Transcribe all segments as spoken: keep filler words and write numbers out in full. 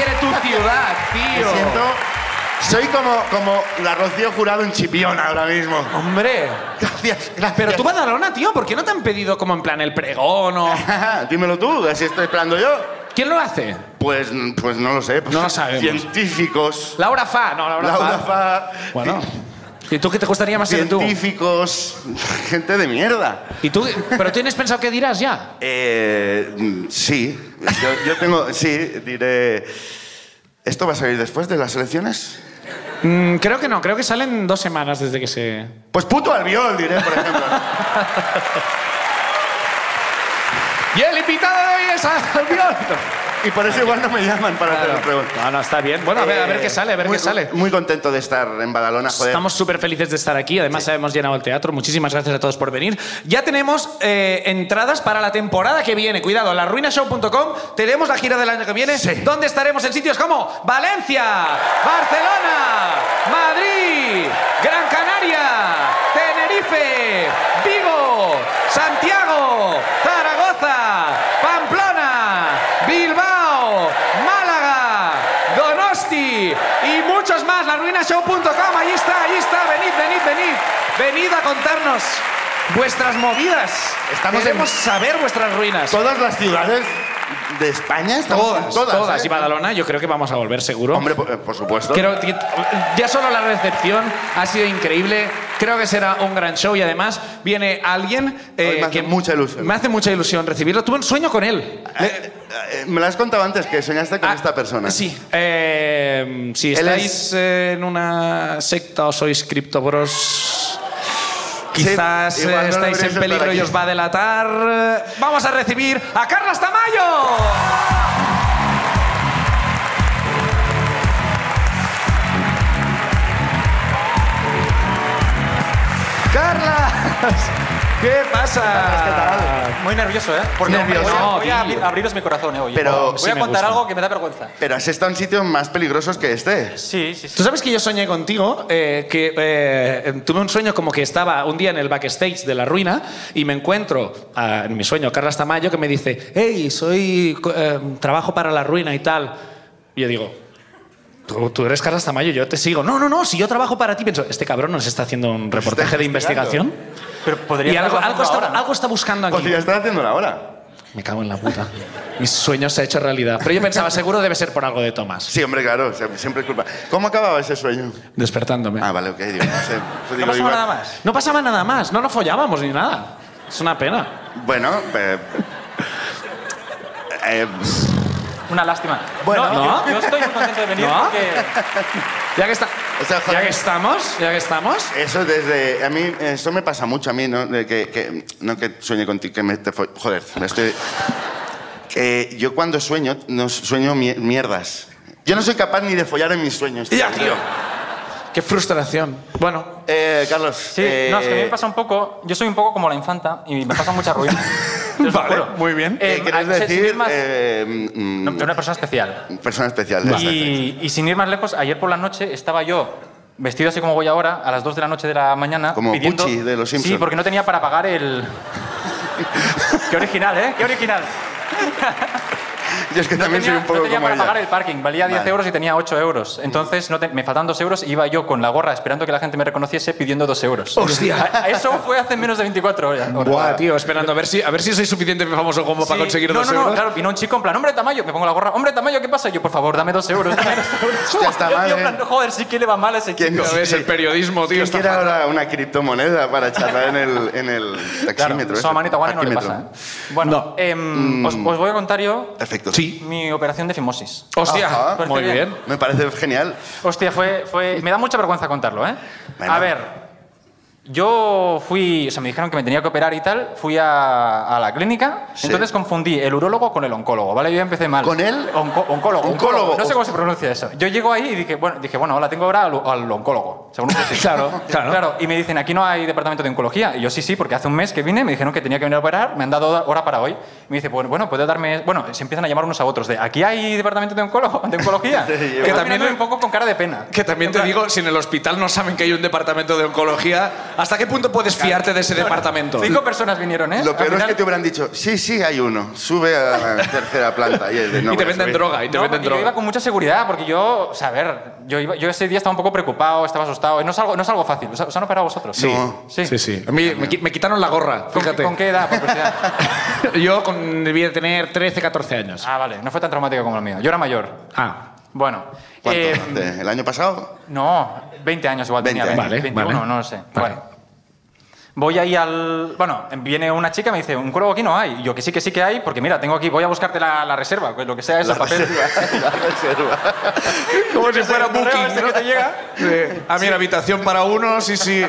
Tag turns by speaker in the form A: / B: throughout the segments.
A: quiere tu ciudad, tío.
B: Me siento... Soy como, como la Rocío Jurado en Chipiona ahora mismo.
A: Hombre.
B: Gracias, gracias.
A: Pero tú, Badalona, tío, ¿por qué no te han pedido como en plan el pregón o...?
B: Dímelo tú, así estoy esperando yo.
A: ¿Quién lo hace?
B: Pues, pues no lo sé. Pues,
A: no lo sabemos.
B: Científicos.
A: Laura Fa, no, Laura,
B: Laura
A: Fa.
B: Fa.
A: Bueno. ¿Y tú qué te gustaría más ser tú?
B: Científicos, gente de mierda.
A: ¿Y tú? ¿Pero tienes pensado qué dirás ya?
B: Eh, sí, yo, yo tengo, sí, diré... ¿Esto va a salir después de las elecciones?
A: Mm, creo que no, creo que salen dos semanas desde que se...
B: Pues puto Albiol, diré, por ejemplo.
A: Y el invitado de hoy es Albiol.
B: Y por eso igual no me llaman para
A: Claro.
B: hacer el pregunta.
A: No, no, está bien. Bueno, a ver, a ver
B: Eh,
A: qué sale, a ver
B: muy,
A: qué sale.
B: Muy contento de estar en Badalona, joder.
A: Estamos súper felices de estar aquí. Además, sí. hemos llenado el teatro. Muchísimas gracias a todos por venir. Ya tenemos eh, entradas para la temporada que viene. Cuidado, la ruina show punto com. Tenemos la gira del año que viene.
B: Sí.
A: Donde estaremos en sitios como Valencia, Barcelona, Madrid, Gran Canaria, Tenerife, Vigo, Santiago, Zaragoza, Pamplona, Bilbao, Málaga, Donosti y muchos más. la ruina show punto com, ahí está, ahí está. Venid, venid, venid. Venid a contarnos vuestras movidas.
B: Estamos
A: Queremos
B: en-
A: saber vuestras ruinas.
B: Todas las ciudades de España estamos
A: Todas,
B: en todas.
A: todas.
B: ¿eh?
A: Y Badalona, yo creo que vamos a volver seguro.
B: Hombre, por, por supuesto.
A: Creo que ya solo la recepción ha sido increíble. Creo que será un gran show y además viene alguien eh,
B: me hace
A: que
B: mucha ilusión.
A: Me hace mucha ilusión recibirlo. Tuve un sueño con él. Le-
B: Eh, eh, me lo has contado antes, que soñaste con
A: Ah,
B: esta persona.
A: Sí. Eh, si
B: Él
A: estáis
B: es-
A: eh, en una secta o sois criptobros, quizás
B: Sí, igual
A: eh,
B: no
A: estáis
B: deberíais
A: en peligro
B: estar
A: y
B: aquí.
A: os va a delatar. Vamos a recibir a Carlas Tamayo. ¡Carlas! ¿Qué pasa?
B: ¿Qué tal?
C: Muy nervioso, ¿eh? Porque
A: Nervioso.
C: voy a,
A: No,
C: voy a
A: tío.
C: abrir- abriros mi corazón, ¿eh? Hoy.
B: Pero-
C: voy
A: sí
C: a
A: me
C: contar
A: gusta.
C: algo que me da vergüenza.
B: Pero has estado en sitios más peligrosos que este.
C: Sí, sí, sí.
A: Tú sabes que yo soñé contigo, eh, que eh, tuve un sueño como que estaba un día en el backstage de La Ruina y me encuentro ah, en mi sueño a Carlas Tamayo que me dice, hey, soy, eh, trabajo para La Ruina y tal. Y yo digo, ¿tú, tú eres Carlas Tamayo, yo te sigo. No, no, no, si yo trabajo para ti, pienso, este cabrón nos está haciendo un reportaje de
B: investigando.
A: investigación.
C: Pero podría
A: Y algo,
C: estarlo
A: algo,
C: haciendo
A: está,
C: ahora, ¿no?
A: algo está buscando aquí.
B: Podría estar haciendo la hora.
A: Me cago en la puta. Mi sueño se ha hecho realidad. Pero yo pensaba, seguro debe ser por algo de Tomás.
B: Sí, hombre, claro, sie- siempre es culpa. ¿Cómo acababa ese sueño?
A: Despertándome.
B: Ah, vale, ok, digo, no sé. Pues
C: No
B: digo,
C: pasaba
B: igual-
C: nada más.
A: No pasaba nada más, no nos follábamos ni nada. Es una pena.
B: Bueno, eh, eh,
C: Una lástima.
B: Bueno.
C: No,
A: ¿No?
C: Yo, yo estoy muy contento de venir
A: ¿No?
C: porque...
A: Ya que, está,
B: O sea, joder.
A: ya que estamos, ya que estamos.
B: eso desde... A mí, eso me pasa mucho a mí, ¿no? De que, que- no que sueñe contigo, que me... Te fo- joder, me estoy... Que yo cuando sueño, no sueño mi- mierdas. Yo no soy capaz ni de follar en mis sueños.
A: Ya, tío. Qué frustración. Bueno,
B: Eh, Carlos.
C: Sí,
B: eh,
C: no, es que a mí me pasa un poco... Yo soy un poco como la infanta y me pasa mucha ruina. Te lo
A: Vale,
C: juro.
A: muy bien.
B: ¿Qué
C: Eh,
B: quieres
C: sin- sin ir
B: decir?
C: más-
B: Eh, mm,
C: no, de una persona especial.
B: persona especial. exacto.
C: Y, y sin ir más lejos, ayer por la noche estaba yo vestido así como voy ahora, a las dos de la noche de la mañana.
B: Como
C: pidiendo...
B: Pucci de Los
C: Sí,
B: Simpson.
C: porque no tenía para pagar el... Qué original, ¿eh? Qué original.
B: Yo es que
C: No
B: también
C: tenía,
B: soy un poco
C: no tenía
B: como
C: para
B: ella.
C: pagar el parking, valía diez
B: Vale.
C: euros y tenía ocho euros. Entonces no te- me faltan dos euros y iba yo con la gorra esperando que la gente me reconociese pidiendo dos euros.
A: Hostia.
C: A- a Eso fue hace menos de veinticuatro horas.
A: buah, tío, esperando a ver si, a ver si soy suficientemente famoso como para
C: Sí.
A: conseguir
C: no,
A: dos
C: no,
A: euros.
C: No, claro, vino un chico en plan, hombre Tamayo, me pongo la gorra, hombre Tamayo, ¿qué pasa? Y yo, por favor, dame dos euros. Dame dos euros.
B: Hostia, está
C: Yo,
B: mal,
C: tío, en
B: ¿eh?
C: plan, joder, sí que le va mal a ese
B: ¿Quién
C: chico.
B: no?
A: Ya ves, el periodismo, tío.
B: ¿Quién
A: Está
B: quiere
A: fatal.
B: ahora una criptomoneda para charlar en el, en el
C: Claro,
B: taxímetro?
C: eso a Manita Guani no le
B: Parquímetro.
C: pasa. ¿eh? Bueno,
A: No.
C: em, os, os voy a contar yo
B: Perfecto.
A: Sí.
C: mi operación de fimosis.
A: Hostia,
B: Ajá.
A: muy
C: Parece
A: bien.
C: bien.
B: Me parece genial.
C: Hostia, fue, fue... Me da mucha vergüenza contarlo, ¿eh?
B: Bueno.
C: A ver, yo fui... O sea, me dijeron que me tenía que operar y tal. Fui a, a la clínica.
B: Sí.
C: Entonces confundí el urólogo con el oncólogo, ¿vale? Yo ya empecé mal.
B: ¿Con él?
C: Onco- oncólogo.
B: Oncólogo.
C: No sé cómo se pronuncia eso. Yo llego ahí y dije, bueno, dije, bueno, hola, tengo ahora al, al oncólogo. Según usted sí.
A: Claro, claro.
C: Claro, y me dicen, aquí no hay departamento de oncología. Y yo, sí, sí, porque hace un mes que vine, me dijeron que tenía que venir a operar, me han dado hora para hoy. Y me dice, bueno, bueno, puede darme... Bueno, se empiezan a llamar unos a otros de, ¿aquí hay departamento de, oncólogo, de oncología?
B: Sí,
C: que
B: yo-
C: también un poco con cara de pena.
A: Que también te digo, si en el hospital no saben que hay un departamento de oncología, ¿hasta qué punto puedes fiarte de ese departamento?
C: Cinco personas vinieron, ¿eh?
B: Lo peor
C: Al final-
B: es que te hubieran dicho, sí, sí, hay uno, sube a la tercera planta. Y, es de, no
A: Y te
B: voy a
A: venden
B: subir.
A: droga, y te
C: No,
A: venden
C: porque yo iba
A: droga.
C: con mucha seguridad, porque yo, o sea, a ver, yo, iba- yo ese día estaba un poco preocupado, estaba asustado. y No es algo, no es algo fácil. ¿Os, os han operado vosotros?
A: Sí,
B: No.
C: Sí.
A: sí, sí. A mí me, qui- me quitaron la gorra,
C: ¿Con,
A: fíjate.
C: ¿Con qué edad, por curiosidad?
A: Yo con, debía tener trece, catorce años.
C: Ah, vale, no fue tan traumático como el mío. Yo era mayor.
A: Ah,
C: Bueno.
B: ¿Cuánto?
C: eh,
B: ¿De- ¿El año pasado?
C: no, veinte años igual
B: veinte
C: tenía.
B: años.
A: Vale,
C: veintiuno,
A: vale.
C: no lo sé.
A: Vale.
C: Bueno. Voy ahí al... Bueno, viene una chica y me dice, un oncólogo aquí no hay. Y yo, que sí, que sí que hay, porque mira, tengo aquí, voy a buscarte la, la reserva, pues lo que sea eso,
B: La
C: papel.
B: reserva, la reserva.
A: como si fuera
C: El correo
A: booking,
C: ese
A: ¿no?
C: que te llega.
A: Sí. Ah, mira, habitación para uno, sí, sí.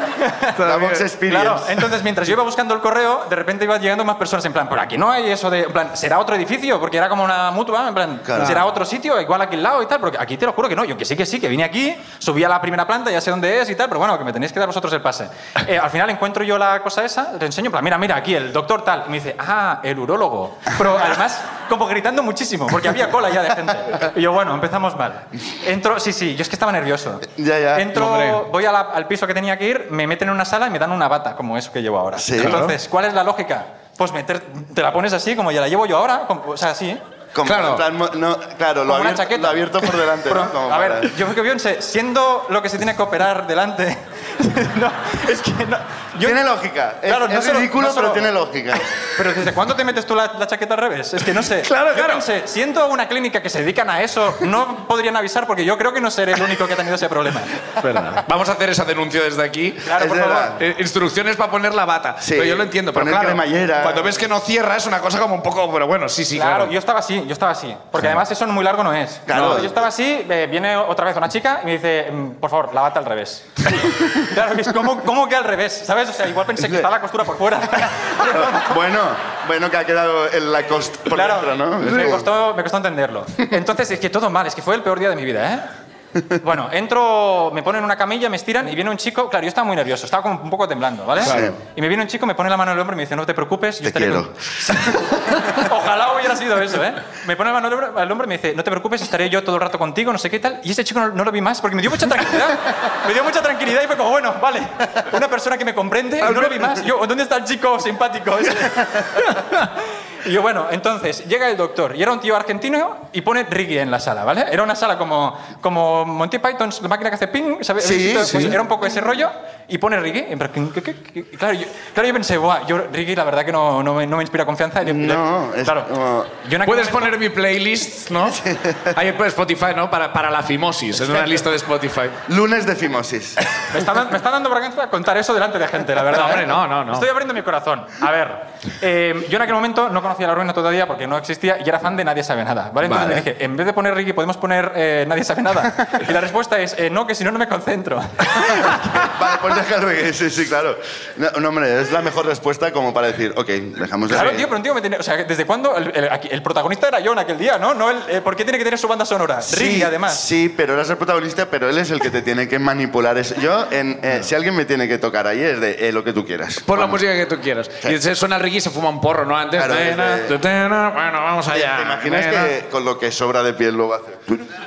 B: La Box Experience.
C: Claro, entonces mientras yo iba buscando el correo, de repente iban llegando más personas en plan, por aquí no hay eso de, en plan, ¿será otro edificio? Porque era como una mutua, en plan,
B: Claro.
C: ¿será otro sitio? Igual aquí al lado y tal, porque aquí te lo juro que no, yo que sí, que sí, que vine aquí, subí a la primera planta, ya sé dónde es y tal, pero bueno, que me tenéis que dar vosotros el pase. Eh, al final encuentro yo la cosa esa, te enseño, en plan, mira, mira, aquí el doctor tal, y me dice, ah, el urólogo. Pero además, como gritando muchísimo, porque había cola ya de gente. Y yo, bueno, empezamos mal. Entro, sí, sí, yo es que estaba nervioso.
B: Ya, ya.
C: Entro,
A: Hombre.
C: voy a la- al piso que tenía que ir, me meten en una sala y me dan una bata, como eso que llevo ahora.
B: Sí.
C: Entonces, ¿cuál es la lógica? Pues meter, te la pones así, como ya la llevo yo ahora, como- o sea, así.
B: Como,
A: Claro.
B: en plan, mo- no, claro, lo
C: Como una
B: abierto,
C: chaqueta.
B: lo abierto por delante.
C: Pero,
B: ¿no? Como
C: a
B: para-
C: ver, yo creo que piense, siendo lo que se tiene que operar delante, no, es que no, yo-
B: Tiene lógica. Es-
C: Claro,
B: es
C: no solo-
B: ridículo,
C: no solo-
B: pero tiene lógica.
C: Pero ¿desde cuándo te metes tú la, la chaqueta al revés? Es que no sé.
A: Claro,
C: yo
A: claro.
C: pensé, siendo una clínica que se dedican a eso, no podrían avisar porque yo creo que no seré el único que ha tenido ese problema.
A: Vamos a hacer esa denuncia desde aquí.
C: Claro,
B: Es
C: por
B: verdad.
C: favor.
A: Eh, instrucciones para poner la bata.
B: Sí,
A: Pero yo lo entiendo. Pero
B: poner
A: claro,
B: cremallera.
A: cuando ves que no cierra es una cosa como un poco... Pero bueno, sí, sí,
C: Claro,
A: claro.
C: yo estaba así, yo estaba así. Porque además eso muy largo no es.
B: Claro.
C: No, yo estaba así, eh, viene otra vez una chica y me dice, mm, por favor, lávate al revés. Claro, que es como, como que al revés, ¿sabes? O sea, igual pensé que está la costura por fuera.
B: Bueno, bueno, que ha quedado el Lacoste por
C: Claro,
B: dentro, ¿no?
C: me costó, me costó entenderlo. Entonces, es que todo mal, es que fue el peor día de mi vida, ¿eh? Bueno, entro, me ponen una camilla, me estiran y viene un chico. Claro, yo estaba muy nervioso, estaba como un poco temblando, ¿vale?
B: Claro.
C: Y me viene un chico, me pone la mano en el hombro y me dice, no te preocupes, yo
B: Te
C: estaré
B: quiero.
C: con- Ojalá hubiera sido eso, ¿eh? Me pone la mano al hombro- al hombro y me dice, no te preocupes, estaré yo todo el rato contigo, no sé qué tal. Y ese chico no, no lo vi más porque me dio mucha tranquilidad. Me dio mucha tranquilidad y fue como, bueno, vale, una persona que me comprende y no lo vi más. Yo, ¿dónde está el chico simpático ese? Y yo, bueno, entonces llega el doctor y era un tío argentino y pone Ricky en la sala, ¿vale? Era una sala como, como Monty Python, la máquina que hace ping, ¿sabes?
B: Sí,
C: ¿Habéis visto?
B: sí.
C: Pues era un poco ese rollo y pone Ricky. En plan, ¿qué, qué, qué, qué? Claro, yo, claro, yo pensé, Buah, yo Ricky la verdad que no, no, me, no me inspira confianza. Yo-
B: No, es
C: claro.
B: como-
C: Yo en aquel
A: Puedes
C: momento-
A: poner mi playlist, ¿no? Ahí por Spotify, ¿no? Para, para la fimosis, en una lista de Spotify.
B: Lunes de fimosis.
C: Me está, dan- me está dando vergüenza contar eso delante de gente, la verdad.
A: No, hombre,
C: ¿eh?
A: no, no, no.
C: Estoy abriendo mi corazón. A ver, eh, yo en aquel momento no conocía La Ruina todavía porque no existía y era fan de Nadie Sabe Nada. ¿Vale? Entonces
B: Vale.
C: me dije, en vez de poner Ricky, podemos poner eh, Nadie Sabe Nada. Y la respuesta es, eh, no, que si no, no me concentro.
B: Vale, pues déjalo que sí, sí, claro. No, no, hombre, es la mejor respuesta como para decir, ok, dejamos de
C: Claro,
B: reír.
C: tío, pero un tío me tiene... O sea, ¿desde cuándo? El, el- aquí- el protagonista era yo en aquel día, ¿no? no el, eh, ¿Por qué tiene que tener su banda sonora? Ricky, además.
B: Sí, pero eres el protagonista, pero él es el que te tiene que manipular. eso. Yo, en, eh, si alguien me tiene que tocar ahí, es de eh, lo que tú quieras.
A: Pon la
B: Vamos.
A: música que tú quieras. Y se suena el Ricky y se fuma un porro, ¿no? Antes.
B: Claro,
A: Tena,
B: desde-
A: tena, bueno, vamos
B: ¿Te,
A: allá.
B: te imaginas
A: Tena.
B: que con lo que sobra de piel luego hace?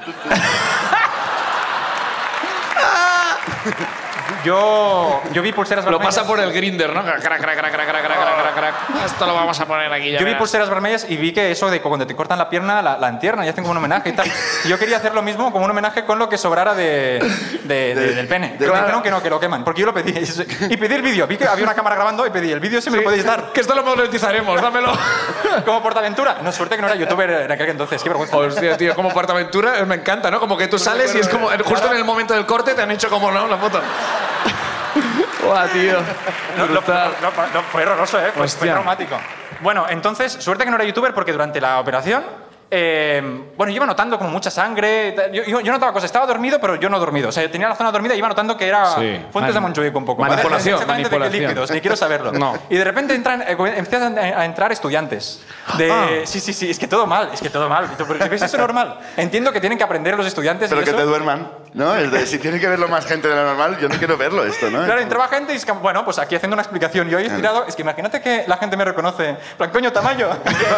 C: Yo, yo vi pulseras
A: Lo
C: vermellas.
A: pasa por el grinder, ¿no? Crac, crac, crac, crac, crac, crac, crac, crac. Esto lo vamos a poner aquí ya.
C: Yo vi
A: verás.
C: pulseras vermellas y vi que eso de cuando te cortan la pierna, la, la entierran y hacen como un homenaje y tal. Y yo quería hacer lo mismo como un homenaje con lo que sobrara de, de- de- del pene. Pero me dijeron que no, que lo queman, porque yo lo pedí. Y pedí el vídeo. Vi que había una cámara grabando y pedí el vídeo si me lo podéis dar.
A: Que esto lo monetizaremos, dámelo.
C: Como Portaventura. No, suerte que no era youtuber en aquel entonces. Qué vergüenza.
A: Hostia, tío, como Portaventura, me encanta, ¿no? Como que tú sales y es como, justo en el momento del corte te han hecho como, ¿no? La foto. Buah, tío.
C: No, lo-
A: Brutal.
C: no, no, fue horroroso, ¿eh? Fue, fue
A: Hostia.
C: traumático. Bueno, entonces, suerte que no era youtuber porque durante la operación Eh, bueno, yo iba notando como mucha sangre. Yo, yo, yo notaba cosas. Estaba dormido, pero yo no dormido. O sea, yo tenía la zona dormida y iba notando que era
A: Sí.
C: Fuentes de Montjuic un poco.
A: Manipulación,
C: ¿vale? Exactamente
A: manipulación.
C: de qué líquidos, ni quiero saberlo.
A: No.
C: Y de repente entran, eh, empiezan a entrar estudiantes. De,
A: Ah.
C: Sí, sí, sí. Es que todo mal. Es que todo mal. ¿Ves eso normal? Entiendo que tienen que aprender los estudiantes.
B: Pero
C: y
B: que
C: eso.
B: te duerman, ¿no? Es de, si tiene que verlo más gente de lo normal, yo no quiero verlo esto, ¿no?
C: Claro, entraba gente y es que, bueno, pues aquí haciendo una explicación. Yo he estirado. Es que imagínate que la gente me reconoce. En plan, coño, Tamayo.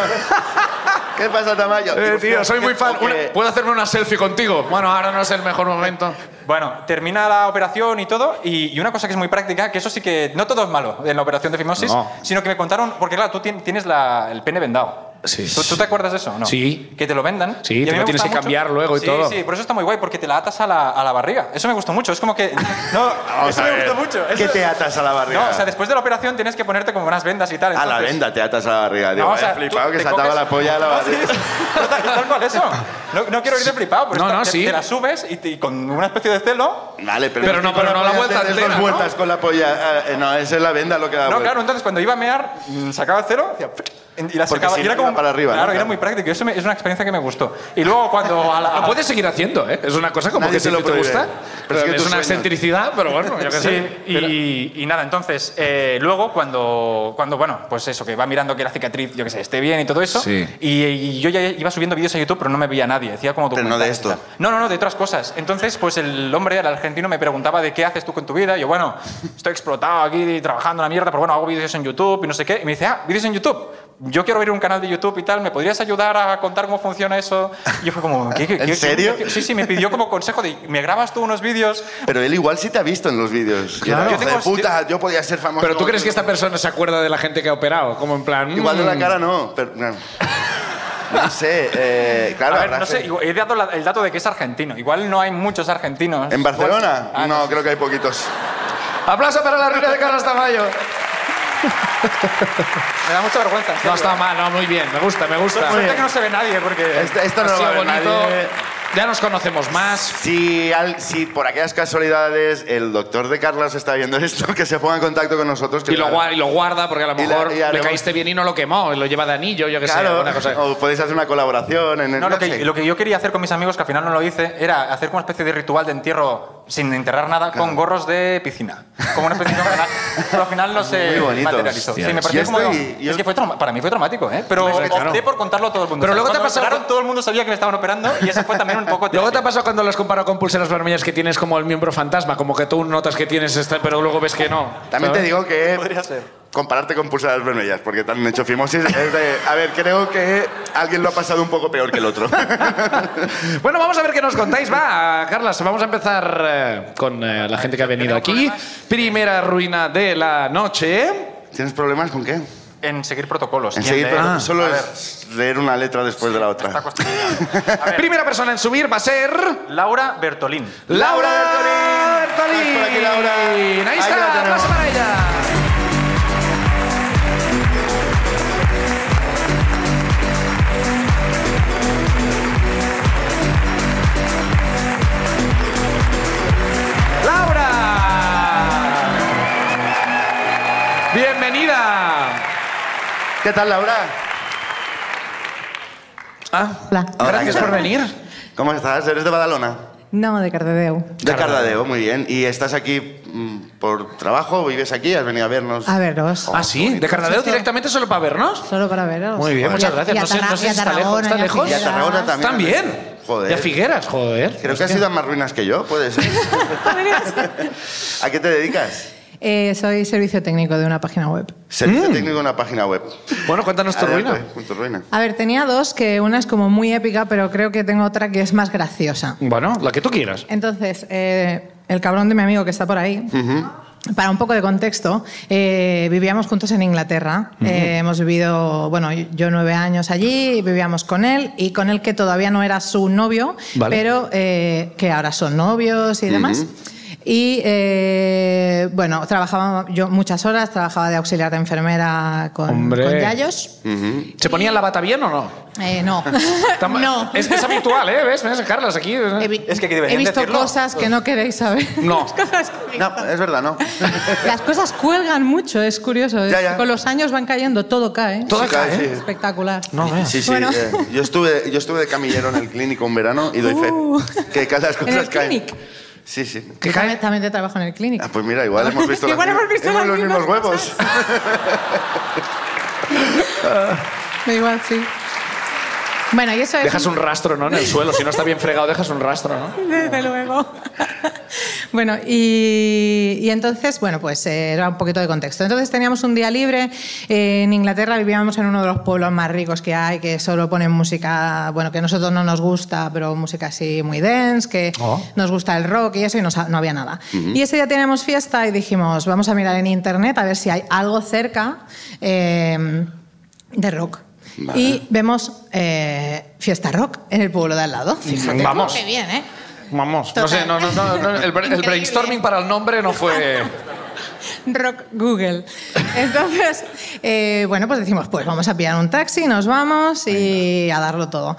B: ¿Qué pasa, Tamayo?
A: Eh, tío, soy muy fan.
B: O que-
A: Una- ¿Puedo hacerme una selfie contigo? Bueno, ahora no es el mejor momento.
C: Bueno, termina la operación y todo, y, y una cosa que es muy práctica, que eso sí que no todo es malo en la operación de fimosis,
A: No.
C: sino que me contaron, porque claro, tú tien- tienes la- el pene vendado.
A: Sí.
C: ¿Tú, tú te acuerdas de eso? ¿No?
A: Sí.
C: Que te lo vendan.
A: Sí,
C: y a
A: te
C: mí
A: lo
C: me
A: tienes
C: gusta
A: que
C: mucho.
A: cambiar luego y
C: sí,
A: todo.
C: Sí, sí, por eso está muy guay, porque te la atas a la, a la barriga. Eso me gustó mucho, es como que... No,
B: Vamos
C: eso
B: a
C: me
B: ver.
C: gustó mucho.
B: ¿Qué
C: Eso-
B: te atas a la barriga?
C: No, o sea, después de la operación tienes que ponerte como unas vendas y tal.
B: A la
C: entonces-
B: venda te atas a la barriga. Digo,
C: No, o
B: vaya
C: sea,
B: flipado
C: tú
B: que
C: te
B: se ataba
C: coges-
B: la polla a la
C: No,
B: barriga.
C: sí, es tal, tal cual eso. No, no quiero ir de flipado, pero
A: No,
C: está-
A: no,
C: te,
A: sí.
C: te la subes y, te- y con una especie de celo...
B: Vale, pero,
A: Pero no, pero no la vuelta
B: Tienes
A: entera,
B: dos
A: ¿no?
B: vueltas con la polla. Eh, no, esa es la venda lo que da
C: No,
B: vuelta.
C: claro, entonces cuando iba a mear, mm, sacaba el celo hacía y la
B: Porque
C: sacaba.
B: si
C: y era
B: no
C: como
B: iba para arriba, ¿no?
C: Claro, era
B: Claro.
C: muy práctico. Eso me- es una experiencia que me gustó. Y luego cuando a la...
A: Lo puedes seguir haciendo, ¿eh? Es una cosa como
B: Nadie
A: que
B: se
A: si
B: lo
A: te
B: prohíbe.
A: gusta.
B: Pero
A: Pero
B: es que
A: es
B: tus
A: una
B: sueños.
A: excentricidad, pero bueno, yo qué
C: Sí,
A: sé.
C: y, y nada, entonces, eh, luego cuando, cuando, bueno, pues eso, que va mirando que la cicatriz, yo qué sé, esté bien y todo eso,
A: Sí.
C: y, y yo ya iba subiendo vídeos a YouTube, pero no me veía nadie, decía como
B: Pero no de
C: documentales y
B: esto.
C: tal. No, no, no, de otras cosas. Entonces, pues el hombre, el argentino, me preguntaba de qué haces tú con tu vida, y yo, bueno, estoy explotado aquí trabajando en la mierda, pero bueno, hago vídeos en YouTube y no sé qué, y me dice, ah, vídeos en YouTube. Yo quiero abrir un canal de YouTube y tal, ¿me podrías ayudar a contar cómo funciona eso? Y yo fue como, ¿qué? qué,
B: ¿En
C: qué-
B: serio?
C: qué- Sí, sí, me pidió como consejo de, ¿me grabas tú unos vídeos?
B: Pero él igual sí te ha visto en los vídeos.
A: Claro.
B: Yo
C: Yo tengo-
B: de puta, yo podía ser famoso.
A: Pero tú
B: como
A: crees que esta persona se acuerda de la gente que ha operado, como en plan.
B: Igual de la
A: mm,
B: cara no, pero... No, no sé, eh, claro.
C: A ver,
B: habrá
C: no sé,
B: gente-
C: igual- he dado la- el dato de que es argentino. Igual no hay muchos argentinos.
B: ¿En Barcelona?
C: Ah,
B: no, creo que hay poquitos.
A: Aplauso para la ruina de Carlos Tamayo.
C: Me da mucha vergüenza. en
A: No
C: serio.
A: está mal, no, muy bien. Me gusta, me gusta.
C: Suerte que no se ve nadie, porque...
B: Esto, esto
A: Ha
B: no lo va a
A: sido
B: ver
A: bonito.
B: nadie.
A: Ya nos conocemos más.
B: Si, al- si por aquellas casualidades el doctor de Carlos está viendo esto, que se ponga en contacto con nosotros. que
A: Y lo,
B: claro,
A: gua- y lo guarda porque a lo
B: Y la-
A: mejor
B: y
A: le
B: haremos-
A: caíste bien y no lo quemó. y Lo lleva de anillo, yo qué sé.
B: Claro,
A: alguna cosa.
B: o podéis hacer una colaboración en el...
C: No, lo,
B: no
C: que,
B: sé.
C: lo que yo quería hacer con mis amigos, que al final no lo hice, era hacer como una especie de ritual de entierro sin enterrar nada con gorros de piscina. Como una especie de homenaje. Pero al final no se
B: Muy bonito.
C: materializó.
B: Hostia.
C: Sí, me pareció
B: Yo
C: como...
B: estoy- yo-
C: Es que fue trauma- para mí fue traumático, ¿eh? Pero
A: Hombre, claro.
C: opté por contarlo a todo el mundo.
A: Pero
C: O sea,
A: luego te ha
C: cuando me
A: pasado-
C: operaron, todo el mundo sabía que me estaban operando y eso fue también un poco...
A: Luego te ha
C: terapia.
A: pasado cuando lo has comparado con pulseras vermellas que tienes como el miembro fantasma, como que tú notas que tienes esta, pero luego ves que no.
B: También te
A: ¿sabes?
B: digo que
C: Podría ser.
B: compararte con pulseras vermellas, porque te han hecho fimosis. Es de, a ver, creo que alguien lo ha pasado un poco peor que el otro.
A: Bueno, vamos a ver qué nos contáis. Va, Carlas, vamos a empezar eh, con eh, la gente que ha venido aquí. Primera ruina de la noche.
B: ¿Tienes problemas con qué?
C: En seguir protocolos.
B: En
C: y
B: seguir,
C: leer.
B: pero
A: Ah,
B: solo
C: a ver.
B: es leer una letra después de la
C: Está
B: otra.
C: acostumbrado. A ver,
A: Primera persona en subir va a ser...
C: Laura Bertolín.
A: Laura
B: Bertolín.
A: Bertolín.
B: Por aquí, Laura.
A: Ahí
B: Ahí
A: está,
B: la tenemos.
A: aplauso para ella. ¡Laura! ¡Bienvenida!
B: ¿Qué tal, Laura?
A: Ah,
D: Hola.
A: gracias por venir.
B: ¿Cómo estás? ¿Eres de Badalona?
D: No, de Cardedeu.
B: De Cardedeu, muy bien. ¿Y estás aquí mm, por trabajo? ¿Vives aquí? ¿Has venido a vernos?
D: A veros.
A: Ah, sí, de Cardedeu directamente solo para vernos.
D: Solo para veros.
A: Muy bien,
D: Y
A: muchas
D: a-
A: gracias.
D: y a
A: No sé,
D: Tarra-
A: no sé
D: y a
A: si está lejos.
D: Tarragona,
A: ¿Está
D: y a
A: lejos?
B: Y a
D: Figueras.
B: Tarragona también.
A: También.
B: Joder.
A: Y a Figueras, joder.
B: Creo que has ido a más ruinas que yo, puede ser. ¿A qué te dedicas?
D: Eh, soy servicio técnico de una página web.
B: Servicio
A: Mm.
B: técnico de una página web.
A: Bueno, cuéntanos tu
B: Adelante,
A: ruina.
B: con tu ruina.
D: A ver, tenía dos, que una es como muy épica, pero creo que tengo otra que es más graciosa.
A: Bueno, la que tú quieras.
D: Entonces, eh, el cabrón de mi amigo que está por ahí, para un poco de contexto, eh, vivíamos juntos en Inglaterra. Eh, hemos vivido, bueno, yo nueve años allí, vivíamos con él y con él que todavía no era su novio,
A: Vale.
D: pero eh, que ahora son novios y demás. Y eh, bueno, trabajaba yo muchas horas, trabajaba de auxiliar de enfermera con,
A: Hombre.
D: con yayos.
B: Ujú.
A: ¿Se ponía la bata bien o no?
D: Eh, no,
A: Tam-
D: no.
A: Es, es habitual, ¿eh? ¿Ves? ¿Ves, Carlas, aquí?
D: He, vi-
C: Es que
D: he
C: deberían
D: visto
C: decirlo.
D: cosas que no queréis saber.
A: No.
D: Cosas que-
B: No, es verdad, ¿no?
D: Las cosas cuelgan mucho, es curioso.
B: Ya, ya.
D: Con los años van cayendo, todo cae.
A: Todo
B: Sí,
A: cae,
B: sí.
A: ¿eh?
D: Espectacular.
A: No veas.
B: Sí, sí.
D: Bueno.
B: eh, yo, estuve, yo estuve de camillero en el clínico un verano y doy fe.
D: Uh.
B: Que cada las
D: ¿En
B: cosas
D: el
B: caen.
D: Clinic?
B: Sí, sí.
A: ¿Qué
D: Yo
A: cae?
D: también, también te trabajo en el clínico.
B: Ah, pues mira, igual hemos visto,
D: Igual
B: las,
D: hemos visto las
B: los mismos
D: mismas
B: huevos.
D: Da igual, sí. Bueno, y eso es...
A: Dejas un rastro, ¿no? En el suelo. Si no está bien fregado, dejas un rastro, ¿no?
D: Desde luego. Bueno, y, y entonces, bueno, pues eh, era un poquito de contexto. Entonces teníamos un día libre. Eh, en Inglaterra vivíamos en uno de los pueblos más ricos que hay, que solo ponen música, bueno, que a nosotros no nos gusta, pero música así muy dense, que
A: Oh.
D: nos gusta el rock y eso, y no, sa- no había nada. Y ese día teníamos fiesta y dijimos, vamos a mirar en internet a ver si hay algo cerca eh, de rock.
B: Vale.
D: Y vemos eh, fiesta rock en el pueblo de al lado. Fíjate,
A: Vamos.
D: qué bien, ¿eh?
A: Vamos. No sé, no, no, no, no, el, bra- el
D: Increíble.
A: brainstorming para el nombre no fue...
D: Rock Google. Entonces, eh, bueno, pues decimos, pues vamos a pillar un taxi, nos vamos y a darlo todo.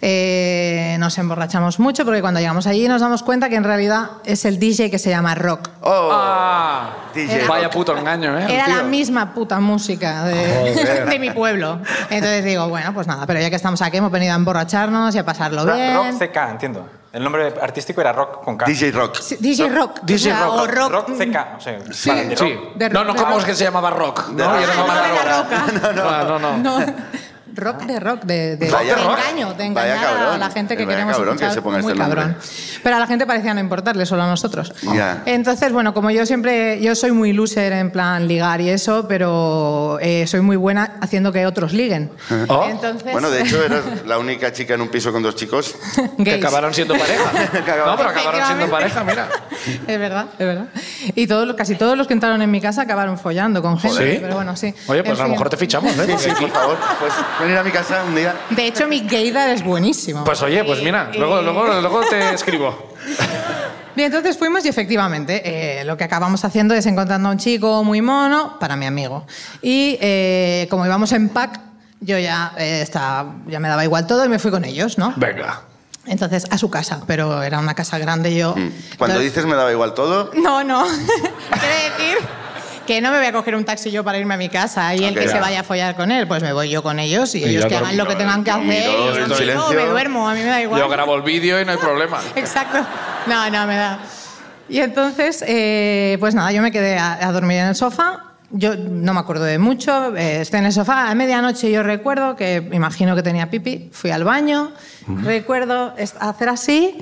D: Eh, nos emborrachamos mucho porque cuando llegamos allí nos damos cuenta que en realidad es el D J que se llama Rock.
B: Oh,
A: Ah,
B: D J.
A: vaya puto engaño, ¿eh? el
D: Era la
A: tío.
D: misma puta música de,
A: Joder.
D: de mi pueblo. Entonces digo, bueno, pues nada, pero ya que estamos aquí hemos venido a emborracharnos y a pasarlo
C: Ra-
D: bien.
C: Rock C K, entiendo. El nombre artístico era Rock con K.
B: D J Rock.
D: Sí, D J Rock.
A: D J
D: o sea,
A: Rock.
D: o rock.
C: Rock C K, no sé.
D: Sí.
C: Vale, de
A: Sí.
C: rock.
D: De
A: No, no,
D: rock.
A: ¿cómo es que se llamaba rock?
B: De
A: No,
B: rock.
A: yo no,
D: Ah,
A: me
D: no, de la
A: acuerdo.
D: roca.
A: No, no, no.
D: No, rock de rock, de, de,
B: Vaya
D: de
B: rock.
D: engaño, de
B: Vaya
D: engañar a
B: cabrón.
D: la gente que
B: Vaya
D: queremos
B: cabrón que
D: escuchar.
B: se ponga
D: Muy
B: este nombre.
D: cabrón. Pero a la gente parecía no importarle, solo a nosotros.
B: Ya.
D: Entonces, bueno, como yo siempre, yo soy muy loser en plan ligar y eso, pero eh, soy muy buena haciendo que otros liguen.
A: Oh.
D: Entonces,
B: Bueno, de hecho, eras la única chica en un piso con dos chicos.
A: Que
D: gays.
A: acabaron siendo pareja. No, pero acabaron siendo
D: Efectivamente.
A: pareja, mira.
D: Es verdad, es verdad. Y todos, casi todos los que entraron en mi casa acabaron follando con gente.
A: ¿Sí?
D: Pero bueno, sí.
A: Oye, pues
D: En
A: a lo
D: fin.
A: mejor te fichamos, ¿eh?
B: Sí, por favor, pues venir a mi casa un día.
D: De hecho, mi gaydar es buenísimo.
A: Pues oye, pues mira,
D: Y-
A: luego,
D: y-
A: luego, luego te escribo.
D: Bien, entonces fuimos y efectivamente eh, lo que acabamos haciendo es encontrando a un chico muy mono para mi amigo. Y eh, como íbamos en pack, yo ya, eh, estaba, ya me daba igual todo y me fui con ellos, ¿no?
A: Venga.
D: Entonces, a su casa, pero era una casa grande y yo...
B: Cuando
D: Entonces-
B: dices me daba igual todo,
D: No, no. Quiere decir que no me voy a coger un taxi yo para irme a mi casa y el
B: Ok,
D: que
B: ya.
D: se vaya a follar con él, pues me voy yo con ellos y,
A: Y
D: ellos
A: ya
D: que hagan lo que tengan que hacer.
B: dormidos,
D: y yo
B: en
D: no,
B: silencio.
D: me duermo, a mí me da igual.
A: Yo grabo el vídeo y no hay problema.
D: Exacto. No, no, me da. Y entonces, eh, pues nada, yo me quedé a, a dormir en el sofá. Yo no me acuerdo de mucho. Eh, estoy en el sofá. A medianoche yo recuerdo que, imagino que tenía pipi. Fui al baño. Recuerdo est- hacer así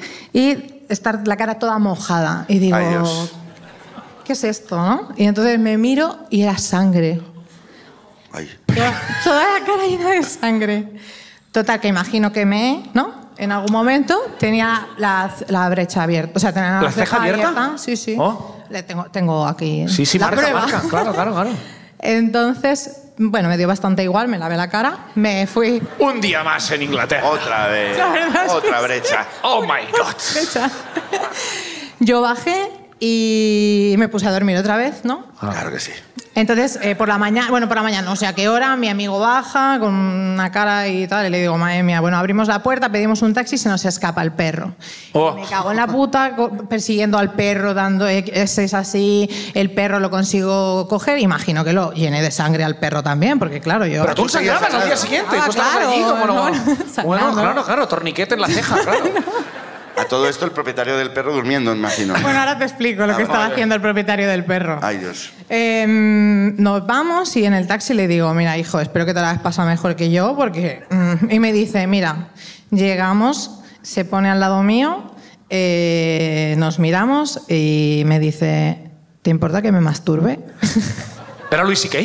D: y estar la cara toda mojada. Y digo,
B: Ay, Dios.
D: ¿qué es esto, no? Y entonces me miro y era sangre.
B: ay,
D: Toda, toda la cara llena de sangre. Total, que imagino que me, ¿no? En algún momento tenía la, la brecha abierta. O sea, tenía la,
A: ¿La ceja abierta?
D: Sí, sí.
A: Oh.
D: Le tengo, tengo aquí
A: Sí, sí,
D: la
A: marca,
D: prueba.
A: marca. Claro, claro, claro.
D: Entonces, bueno, me dio bastante igual, me lavé la cara, me fui...
A: Un día más en Inglaterra.
B: otra vez,
D: La verdad es que
B: otra
D: sí.
B: brecha.
A: Oh my God.
D: Yo bajé y me puse a dormir otra vez, ¿no?
B: Claro que sí.
D: Entonces, eh, por la mañana, bueno, por la mañana, no sé a qué hora, mi amigo baja con una cara y tal, y le digo, madre mía, bueno, abrimos la puerta, pedimos un taxi y se nos escapa el perro.
A: Oh.
D: Me cago en la puta, co- persiguiendo al perro, dando es así, el perro lo consigo coger, imagino que lo llené de sangre al perro también, porque claro, yo...
A: Pero tú sangrabas al día siguiente.
D: Ah,
A: Tú estabas
D: claro,
A: allí como no.
D: no,
A: Bueno,
D: sangrando.
A: claro, claro, torniquete en la ceja, claro.
B: A todo esto el propietario del perro durmiendo, imagino.
D: Bueno, ahora te explico lo
B: Ah,
D: que estaba
B: vale.
D: haciendo el propietario del perro.
B: Ay, Dios.
D: Eh, nos vamos y en el taxi le digo, mira, hijo, espero que te la hayas pasado mejor que yo, porque... mm", y me dice, mira, llegamos, se pone al lado mío, eh, nos miramos y me dice, ¿te importa que me masturbe?
A: ¿Era Luis C K?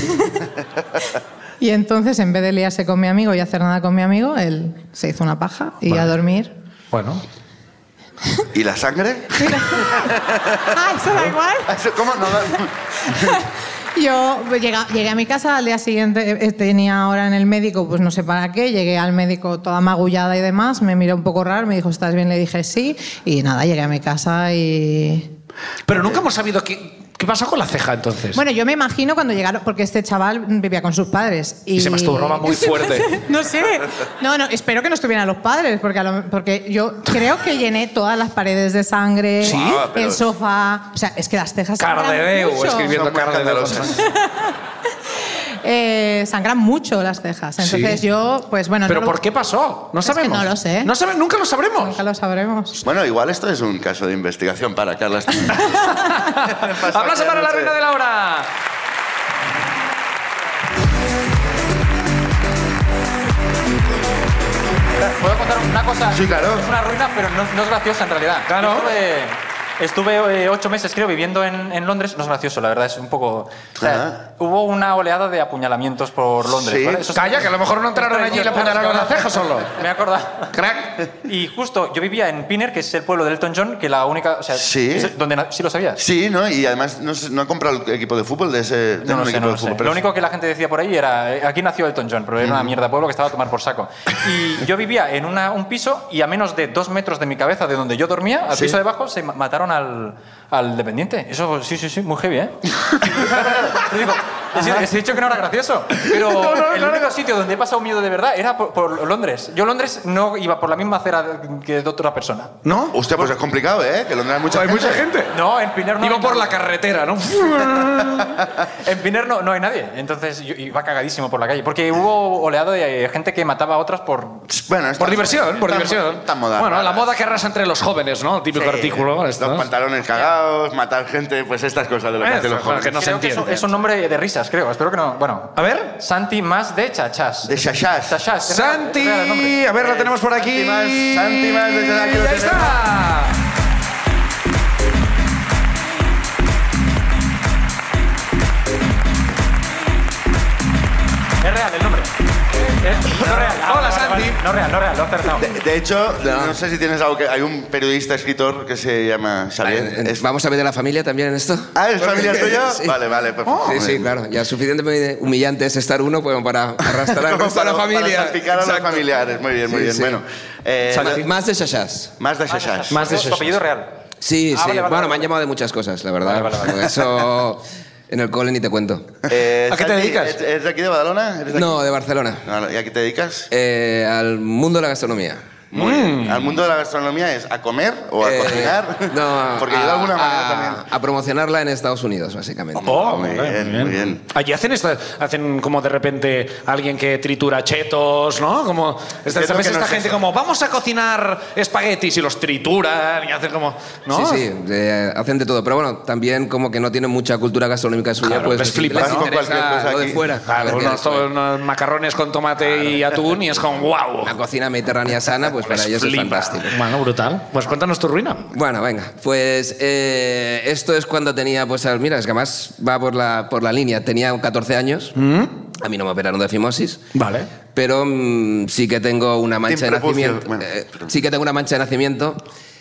D: Y entonces, en vez de liarse con mi amigo y hacer nada con mi amigo, él se hizo una paja y a dormir.
A: Bueno.
B: ¿Y la sangre?
D: Ah, ¿eso da igual?
B: ¿Cómo? No, da-
D: Yo llegué, llegué a mi casa, al día siguiente eh, tenía hora en el médico, pues no sé para qué, llegué al médico toda magullada y demás, me miró un poco raro, me dijo, ¿estás bien? Le dije sí, y nada, llegué a mi casa y...
A: Pero nunca hemos sabido qué, qué pasó con la ceja entonces.
D: Bueno, yo me imagino cuando llegaron, porque este chaval vivía con sus padres. Y,
A: Y se masturbaba muy fuerte.
D: No sé. No, no, espero que no estuvieran los padres, porque, a lo- porque yo creo que llené todas las paredes de sangre,
A: ¿Sí?
B: Ah, pero-
D: el sofá. O sea, es que las cejas sangran
A: Cardedeu,
D: mucho.
A: escribiendo
B: Son muy
A: Cardedeu.
B: escandalosas.
D: Eh, sangran mucho las cejas. Entonces
A: Sí.
D: yo, pues bueno.
A: ¿Pero
D: no lo-
A: por qué pasó? No
D: Es que
A: sabemos.
D: no lo sé.
A: No sabe- nunca lo sabremos.
D: Nunca lo sabremos.
B: Bueno, igual esto es un caso de investigación para Carla.
A: Aplauso para la reina de la hora.
C: ¿Puedo contar una cosa?
B: Sí, claro.
C: Es una ruina, pero no, no es graciosa en realidad.
A: Claro.
C: Estuve, estuve eh, ocho meses, creo, viviendo en, en Londres. No es gracioso, la verdad, es un poco... O sea,
B: Ajá.
C: hubo una oleada de apuñalamientos por Londres.
B: Sí.
C: ¿vale? Eso
A: Calla, que a lo mejor no entraron allí y le apuñalaron la ceja solo.
C: Me he acordado.
A: Crack.
C: Y justo, yo vivía en Pinner, que es el pueblo de Elton John, que la única... O sea,
B: Sí.
C: es donde, na- ¿sí lo sabías?
B: Sí, ¿no? Y además no, sé- no ha comprado el equipo de fútbol de ese... tiene
C: No lo
B: un
C: sé,
B: equipo
C: no lo
B: de
C: sé.
B: fútbol, pero
C: Lo único que la gente decía por ahí era, eh, aquí nació Elton John, pero era una mierda pueblo que estaba a tomar por saco. Y yo vivía en una- un piso y a menos de dos metros de mi cabeza, de donde yo dormía, al
B: Sí.
C: piso de abajo, se ma- mataron al, al dependiente. Eso, sí, sí, sí, muy heavy, ¿eh? Te digo, he, he dicho que no era gracioso, pero el único sitio donde he pasado miedo de verdad era por, por Londres. Yo Londres no iba por la misma acera que de otra persona.
A: ¿No?
B: Hostia, pues es complicado, ¿eh? Que Londres hay mucha
A: Hay
B: gente.
A: mucha gente.
C: No, en Pinner no
A: Iba
C: hay
A: por
C: nadie.
A: la carretera, ¿no?
C: En Pinner no, no hay nadie, entonces yo iba cagadísimo por la calle. Porque hubo oleada de gente que mataba a otras por...
B: Bueno, está-
A: Por diversión, por
B: está-
A: diversión.
B: está moda.
A: Bueno, la moda que arrasa entre los jóvenes, ¿no? El típico
B: Sí.
A: artículo.
B: Los
A: estos.
B: pantalones cagados, matar gente, pues estas cosas de lo que
A: Eh,
B: hacen los
A: bueno,
B: jóvenes.
A: que no se
C: Creo que es un-
A: entiende.
C: es un nombre de risas, creo. Espero que no... Bueno.
A: A ver.
C: Santi más de chachas.
B: De Shashas.
C: Chachas. es real,
A: Santi,
C: es real el nombre.
A: a ver, la tenemos por aquí.
B: Santi más, Santi más, desde aquí lo
A: Ahí
B: tenemos.
A: está.
C: Es real el nombre. Es- no real. Ah,
A: Hola,
C: vale, vale,
A: Santi.
C: vale. No real, no real, lo he acertado.
B: De, de hecho, no. sé si tienes algo que... Hay un periodista, escritor que se llama Xavier.
E: Vale,
B: Es-
E: ¿Vamos a ver de la familia también en esto?
B: Ah, ¿es familiar tuyo?
E: Sí.
B: Vale, vale, perfecto.
E: Sí, sí, claro. Ya suficientemente humillante es estar uno pues, para arrastrar al resto de la
B: Para-
E: familia.
B: Para salpicar a los
E: Exacto.
B: familiares. Muy bien, muy
E: Sí,
B: bien.
E: sí.
B: Bueno, eh,
E: Más- Más de shashas.
B: más de Shashas.
A: Más de
C: Tu
A: esos.
C: apellido real.
E: Sí,
C: Ah,
E: sí.
C: vale, vale,
E: bueno,
C: vale,
E: me han
C: vale.
E: llamado de muchas cosas, la verdad.
C: Vale, vale, vale.
E: Eso en el cole ni te cuento.
B: Eh,
A: ¿A qué te
B: Santi,
A: dedicas?
B: ¿Eres eres de aquí de Badalona? ¿Eres de aquí?
E: No, de Barcelona.
B: Vale, ¿y a qué te dedicas?
E: Eh, al mundo de la gastronomía.
B: Muy bien. ¿Al mundo de la gastronomía es a comer o a
E: Eh,
B: cocinar?
E: No,
B: Porque yo de
E: a-
B: alguna manera
E: a-
B: también...
E: A promocionarla en Estados Unidos, básicamente.
A: Oh,
B: Muy bien, muy bien.
A: Allí hacen esto, hacen como de repente alguien que tritura chetos, ¿no? Como esta,
B: Cheto
A: ¿sabes?
B: que no
A: esta
B: es
A: gente
B: eso.
A: como vamos a cocinar espaguetis y los trituran y hacen como, ¿no?
E: Sí, sí, eh, hacen de todo. Pero bueno, también como que no tienen mucha cultura gastronómica suya,
A: Claro,
E: pues
A: les flipa,
E: les
A: ¿no?
E: interesa
B: Cualquier cosa
E: lo de
B: aquí.
E: fuera.
A: Claro,
E: Lo que
A: unos,
E: es fuera.
A: unos macarrones con tomate y atún y es como wow.
E: Una cocina mediterránea sana, pues para ellos es fantástico.
A: Bueno, brutal. Pues cuéntanos tu ruina.
E: Bueno, venga, pues eh, esto es cuando tenía, pues al- mira, es que además va por la, por la línea, tenía catorce años, a mí no me operaron de fimosis,
A: Vale.
E: pero mm, sí que tengo una mancha de
B: Team prepucio,
E: nacimiento,
B: bueno,
E: eh,
B: pero-
E: sí que tengo una mancha de nacimiento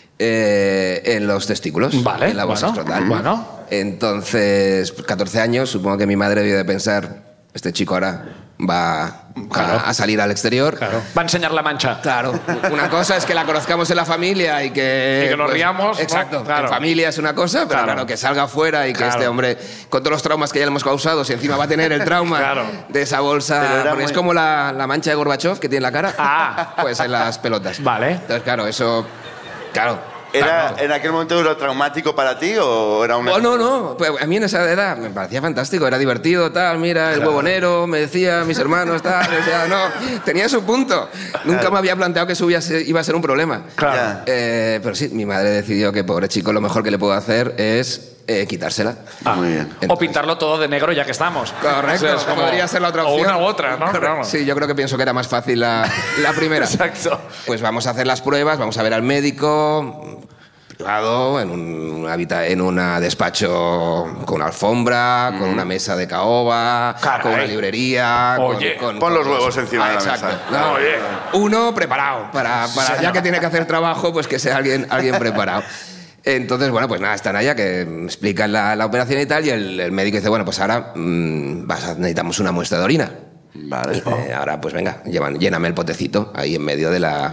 E: eh, en los testículos,
A: Vale,
E: en la bolsa
A: bueno,
E: escrotal.
A: bueno.
E: Entonces, pues, catorce años, supongo que mi madre debió de pensar, este chico ahora va
A: Claro.
E: a, a salir al exterior.
A: Claro. Va a enseñar la mancha.
E: Claro, una cosa es que la conozcamos en la familia y que...
A: Y que nos riamos, ¿no?
E: Exacto,
A: Claro.
E: en familia es una cosa, pero
A: Claro.
E: claro, que salga afuera y que
A: Claro.
E: este hombre, con todos los traumas que ya le hemos causado, si encima va a tener el trauma
A: Claro.
E: de esa bolsa...
B: Pero era
E: Porque es
B: muy-
E: como la, la mancha de Gorbachev que tiene en la cara,
A: Ah.
E: pues en las pelotas.
A: Vale.
E: Entonces, claro, eso... Claro.
B: ¿Era, ¿En aquel momento era traumático para ti o era una...?
E: Oh, no, no, pues a mí en esa edad me parecía fantástico, era divertido, tal, mira, el huevonero, me decía, mis hermanos, tal, o sea, no, tenía su punto. Nunca
B: Claro.
E: me había planteado que eso iba a ser, iba a ser un problema.
A: Claro.
B: Ya.
E: Eh, pero sí, mi madre decidió que, pobre chico, lo mejor que le puedo hacer es eh, quitársela.
A: Ah.
B: Muy bien.
A: O
E: Entonces-
A: pintarlo todo de negro ya que estamos.
E: Correcto,
A: O sea, es como-
E: podría ser la otra
A: O
E: opción.
A: una u otra, ¿no? Claro.
E: Sí, yo creo que pienso que era más fácil la, la primera.
A: Exacto.
E: Pues vamos a hacer las pruebas, vamos a ver al médico privado, en un habita en un despacho con una alfombra, con una mesa de caoba,
A: Caray.
E: con una librería. con-
A: Oye,
E: con,
B: pon
E: con
B: los huevos encima de la
E: exacto.
B: mesa.
E: No,
A: Oye.
E: Uno preparado, para, para
A: Sí,
E: ya
A: no.
E: que tiene que hacer trabajo, pues que sea alguien, alguien preparado. Entonces, bueno, pues nada, están allá que me explican la, la operación y tal, y el, el médico dice, bueno, pues ahora mm, vas a- necesitamos una muestra de orina.
B: Vale.
E: Eh, ahora, pues venga, llevan, lléname el potecito ahí en medio de la,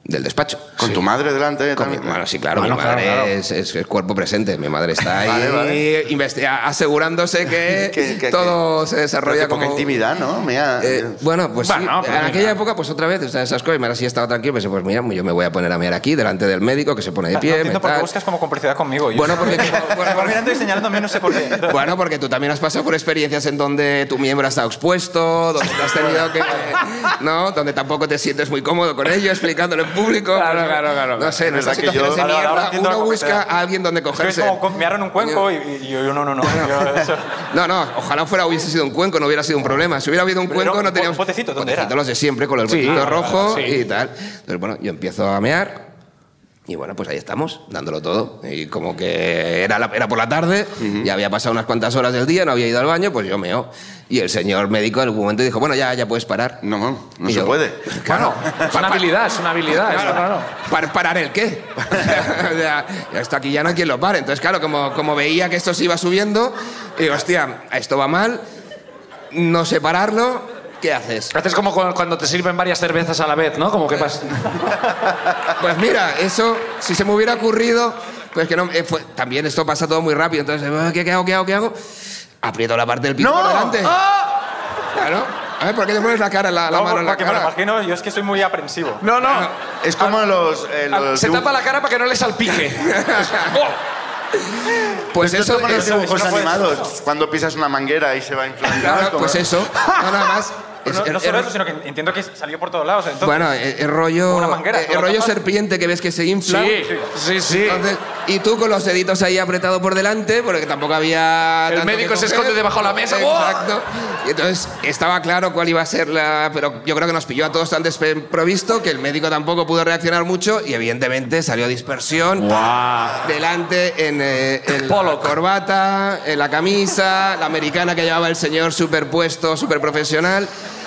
E: del despacho.
B: ¿Con
E: Sí.
B: tu madre delante?
E: Con mi-
B: también?
E: bueno, sí, claro,
A: Bueno,
E: mi
A: claro,
E: madre
A: claro.
E: Es, es el cuerpo presente. Mi madre está ahí
B: Vale, vale.
E: investiga- asegurándose que,
B: Que- que-
E: todo
B: que-
E: se
B: Pero
E: desarrolla
B: qué poca
E: como...
B: intimidad, ¿no? Mira,
E: Eh, bueno, pues
A: Bueno,
E: sí,
A: pero
E: en
A: mira.
E: aquella época, pues otra vez, o sea, esas cosas, y ahora sí estaba tranquilo, pensé, pues mira, yo me voy a poner a mear aquí, delante del médico, que se pone de
C: No
E: pie,
C: entiendo
E: me
C: por qué
E: tal.
C: buscas como complicidad conmigo. Yo-
E: Bueno, porque-
C: Me va mirando y señalándome, no sé por qué.
E: Bueno, porque tú también has pasado por experiencias en donde tu miembro ha estado expuesto, donde te has tenido que... ¿no? Donde tampoco te sientes muy cómodo con ello, explicándolo en público.
A: Claro,
E: No,
A: claro, claro.
E: No sé, en
B: Es
E: estas
B: verdad que yo-
E: situaciones de
C: Vale, vale, ahora
E: mierda,
C: entiendo la
E: uno busca
C: complicidad.
E: a alguien donde
C: Es que
E: cogerse.
C: es como me en un cuenco y, y yo, yo no, no, no. Yo, eso-
E: No, no, ojalá fuera hubiese sido un cuenco, no hubiera sido un problema. Si hubiera habido un
C: Pero
E: cuenco,
C: era
E: no
C: un
E: teníamos...
C: botecito, ¿dónde era?
E: Botecito, los de siempre, con el
A: Sí,
E: botecito
A: vale,
E: rojo
A: vale, sí.
E: y tal. Entonces, bueno, yo empiezo a mear y bueno, pues ahí estamos, dándolo todo. Y como que era, la- era por la tarde, ya había pasado unas cuantas horas del día, no había ido al baño, pues yo meo. Y el señor médico en algún momento dijo, bueno, ya, ya puedes parar.
B: No, no, no
E: Y
B: se
E: yo,
B: puede.
A: Bueno, es una habilidad, es una habilidad.
E: Claro,
A: está claro.
E: ¿Par- ¿Parar el qué? O sea, esto aquí ya no hay quien lo pare. Entonces, claro, como, como veía que esto se iba subiendo, digo, hostia, esto va mal, no sé pararlo, ¿qué haces?
A: Haces como cu- cuando te sirven varias cervezas a la vez, ¿no? Como que pasa.
E: Pues mira, eso, si se me hubiera ocurrido, pues que no, eh, fue- también esto pasa todo muy rápido, entonces, eh, ¿qué, qué hago, qué hago, qué hago? Aprieto la parte del pito
B: ¡No!
E: por delante. Claro. A ver, ¿por qué te pones la cara, la, la
C: No,
E: mano en la
C: porque me lo
E: cara?
C: imagino, yo es que soy muy aprensivo.
A: No, no.
B: Es como los... eh, los
A: Se
B: dibu-
A: tapa la cara para que no le salpique.
E: Pues
B: Esto
E: eso
B: es como los
E: es...
B: dibujos
C: eso no puede-
B: animados, cuando pisas una manguera y se va inflando.
E: Claro,
B: ¿sabes? Como-
E: pues eso. No, nada más. Es-
C: No, no
E: es-
C: solo
E: es-
C: eso, sino que entiendo que salió por todos lados. Entonces,
E: Bueno, el, el rollo,
C: Una manguera,
E: el,
C: tú la
E: rollo
C: tapas.
E: serpiente que ves que se infla.
A: Sí, sí, sí.
E: Entonces, y tú con los deditos ahí apretados por delante, porque tampoco había.
A: El
E: tanto
A: médico
E: que
A: se
E: coger.
A: esconde debajo de la mesa.
E: Exacto. Y entonces estaba claro cuál iba a ser la. Pero yo creo que nos pilló a todos tan desprovisto que el médico tampoco pudo reaccionar mucho y evidentemente salió dispersión. Delante en, eh, en la
A: Pollock.
E: corbata, en la camisa, la americana que llevaba el señor superpuesto, super profesional.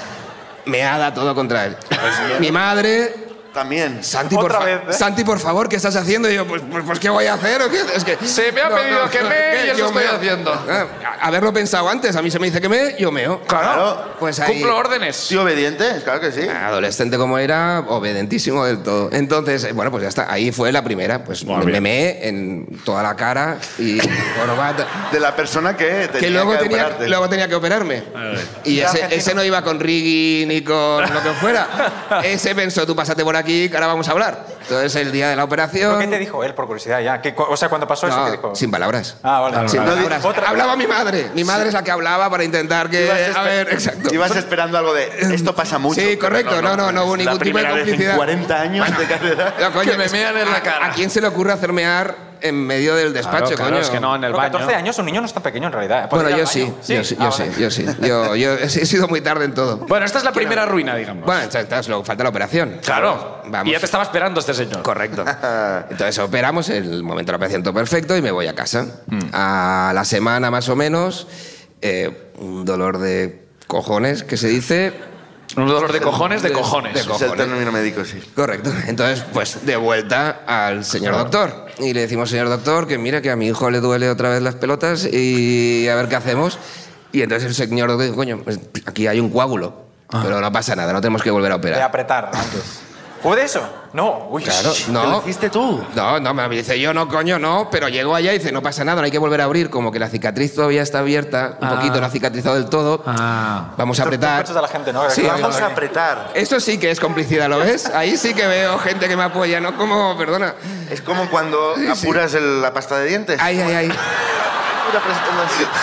E: Meada todo contra él. Mi madre.
B: También.
E: Santi, por,
C: Otra
E: fa-
C: vez, ¿eh?
E: Santi, por favor, ¿qué estás haciendo? Y yo, pues, pues, pues, ¿qué voy a hacer? ¿O qué? Es que,
A: Se me ha pedido que mee y eso
E: yo
A: estoy
E: meo.
A: haciendo.
E: Ah, haberlo pensado antes. A mí se me dice que me, yo meo.
B: Claro.
E: Pues ahí,
A: Cumplo órdenes.
B: ¿Sí obediente? Claro que sí.
E: adolescente como era, obedentísimo del todo. Entonces, eh, bueno, pues ya está. Ahí fue la primera. Pues me, me meé en toda la cara y corbata.
B: De la persona que tenía
E: Que luego
B: que
E: tenía,
B: operarte.
E: luego tenía que operarme. Y ese, ese no iba con Riggy ni con lo que fuera. Ese pensó, tú pásate por aquí, que ahora vamos a hablar. Entonces, el día de la operación...
C: ¿Pero qué te dijo él, por curiosidad, ya? ¿Qué co- o sea, cuando pasó eso,
E: No,
C: ¿qué dijo?
E: sin palabras.
C: Ah, vale.
E: Sin
B: vale.
E: palabras.
C: Otra-
E: Hablaba mi madre. Mi madre es la que hablaba para intentar que...
B: Ibas
E: A
B: esper-
E: ver, exacto.
B: Ibas esperando algo de... Esto pasa mucho.
E: Sí, correcto. No, no, no hubo
B: es
E: ningún
B: la
E: tipo de
B: primera vez en
E: complicidad.
B: cuarenta años de carrera.
E: No, coño,
A: Que me
E: es-
A: mean en la
E: ¿a-
A: cara.
E: ¿A quién se le ocurre hacer mear en medio del despacho,
A: Claro, claro,
E: coño?
A: es que no en el
C: Pero
A: baño.
C: catorce años, un niño no es tan pequeño en realidad. ¿eh?
E: Bueno,
C: ¿Puede ir
E: yo
C: al
E: sí,
C: baño?
E: yo sí,
C: Ah,
E: yo
C: vale.
E: sí, yo sí. Yo, yo he he sido muy tarde en todo.
A: Bueno, esta es la primera ruina, digamos.
E: Bueno, entonces luego falta la operación.
A: Claro.
E: Vamos.
A: Y ya te estaba esperando este señor.
E: Correcto. Entonces operamos, el momento de la operación todo perfecto y me voy a casa. A la semana más o menos, eh, un dolor de cojones, que se dice.
A: Un dolor de cojones, de
E: De-
A: cojones.
E: de
B: Es el
E: cojones.
B: término médico, sí.
E: Correcto. Entonces, pues de vuelta al señor doctor. Y le decimos, señor doctor, que mira que a mi hijo le duele otra vez las pelotas y a ver qué hacemos. Y entonces el señor doctor dice, coño, pues aquí hay un coágulo. Pero no pasa nada, no tenemos que volver a
C: De
E: operar.
C: apretar antes. ¿Puede eso? No. Uy,
E: Claro,
B: ¿Te lo
E: no.
B: hiciste tú?
E: No, no, me dice yo, no, coño, no, pero llegó allá y dice, no pasa nada, no hay que volver a abrir, como que la cicatriz todavía está abierta, un
A: Ah.
E: poquito, no ha cicatrizado del todo,
A: Ah.
E: vamos a
C: Tú- tú
E: apretar.
C: escuchas a la gente, ¿no?
E: Sí,
C: Que
B: Vamos a
C: aquí.
B: apretar.
E: Esto sí que es complicidad, ¿lo ves? Ahí sí que veo gente que me apoya, no como, perdona.
B: Es como cuando
E: Sí, sí.
B: apuras el- la pasta de dientes.
E: Ay, ay, ay.
B: Apura presentando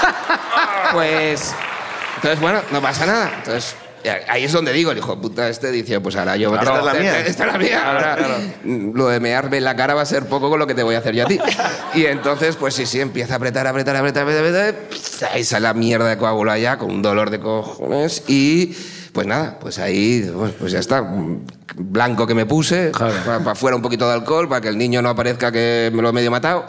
B: así.
E: Pues, entonces, bueno, no pasa nada. Entonces, ahí es donde digo, el hijo de puta este dice, pues ahora yo...
B: Esta es la mía.
E: Esta es la mía. Ahora, lo de mearme en la cara va a ser poco con lo que te voy a hacer yo a ti. Y entonces, pues sí, sí, empieza a apretar, apretar, apretar, apretar, apretar. Ahí sale la mierda de coágulo allá con un dolor de cojones y... Pues nada, pues ahí, pues, pues ya está. Blanco que me puse, para afuera un poquito de alcohol, para que el niño no aparezca que me lo he medio matado.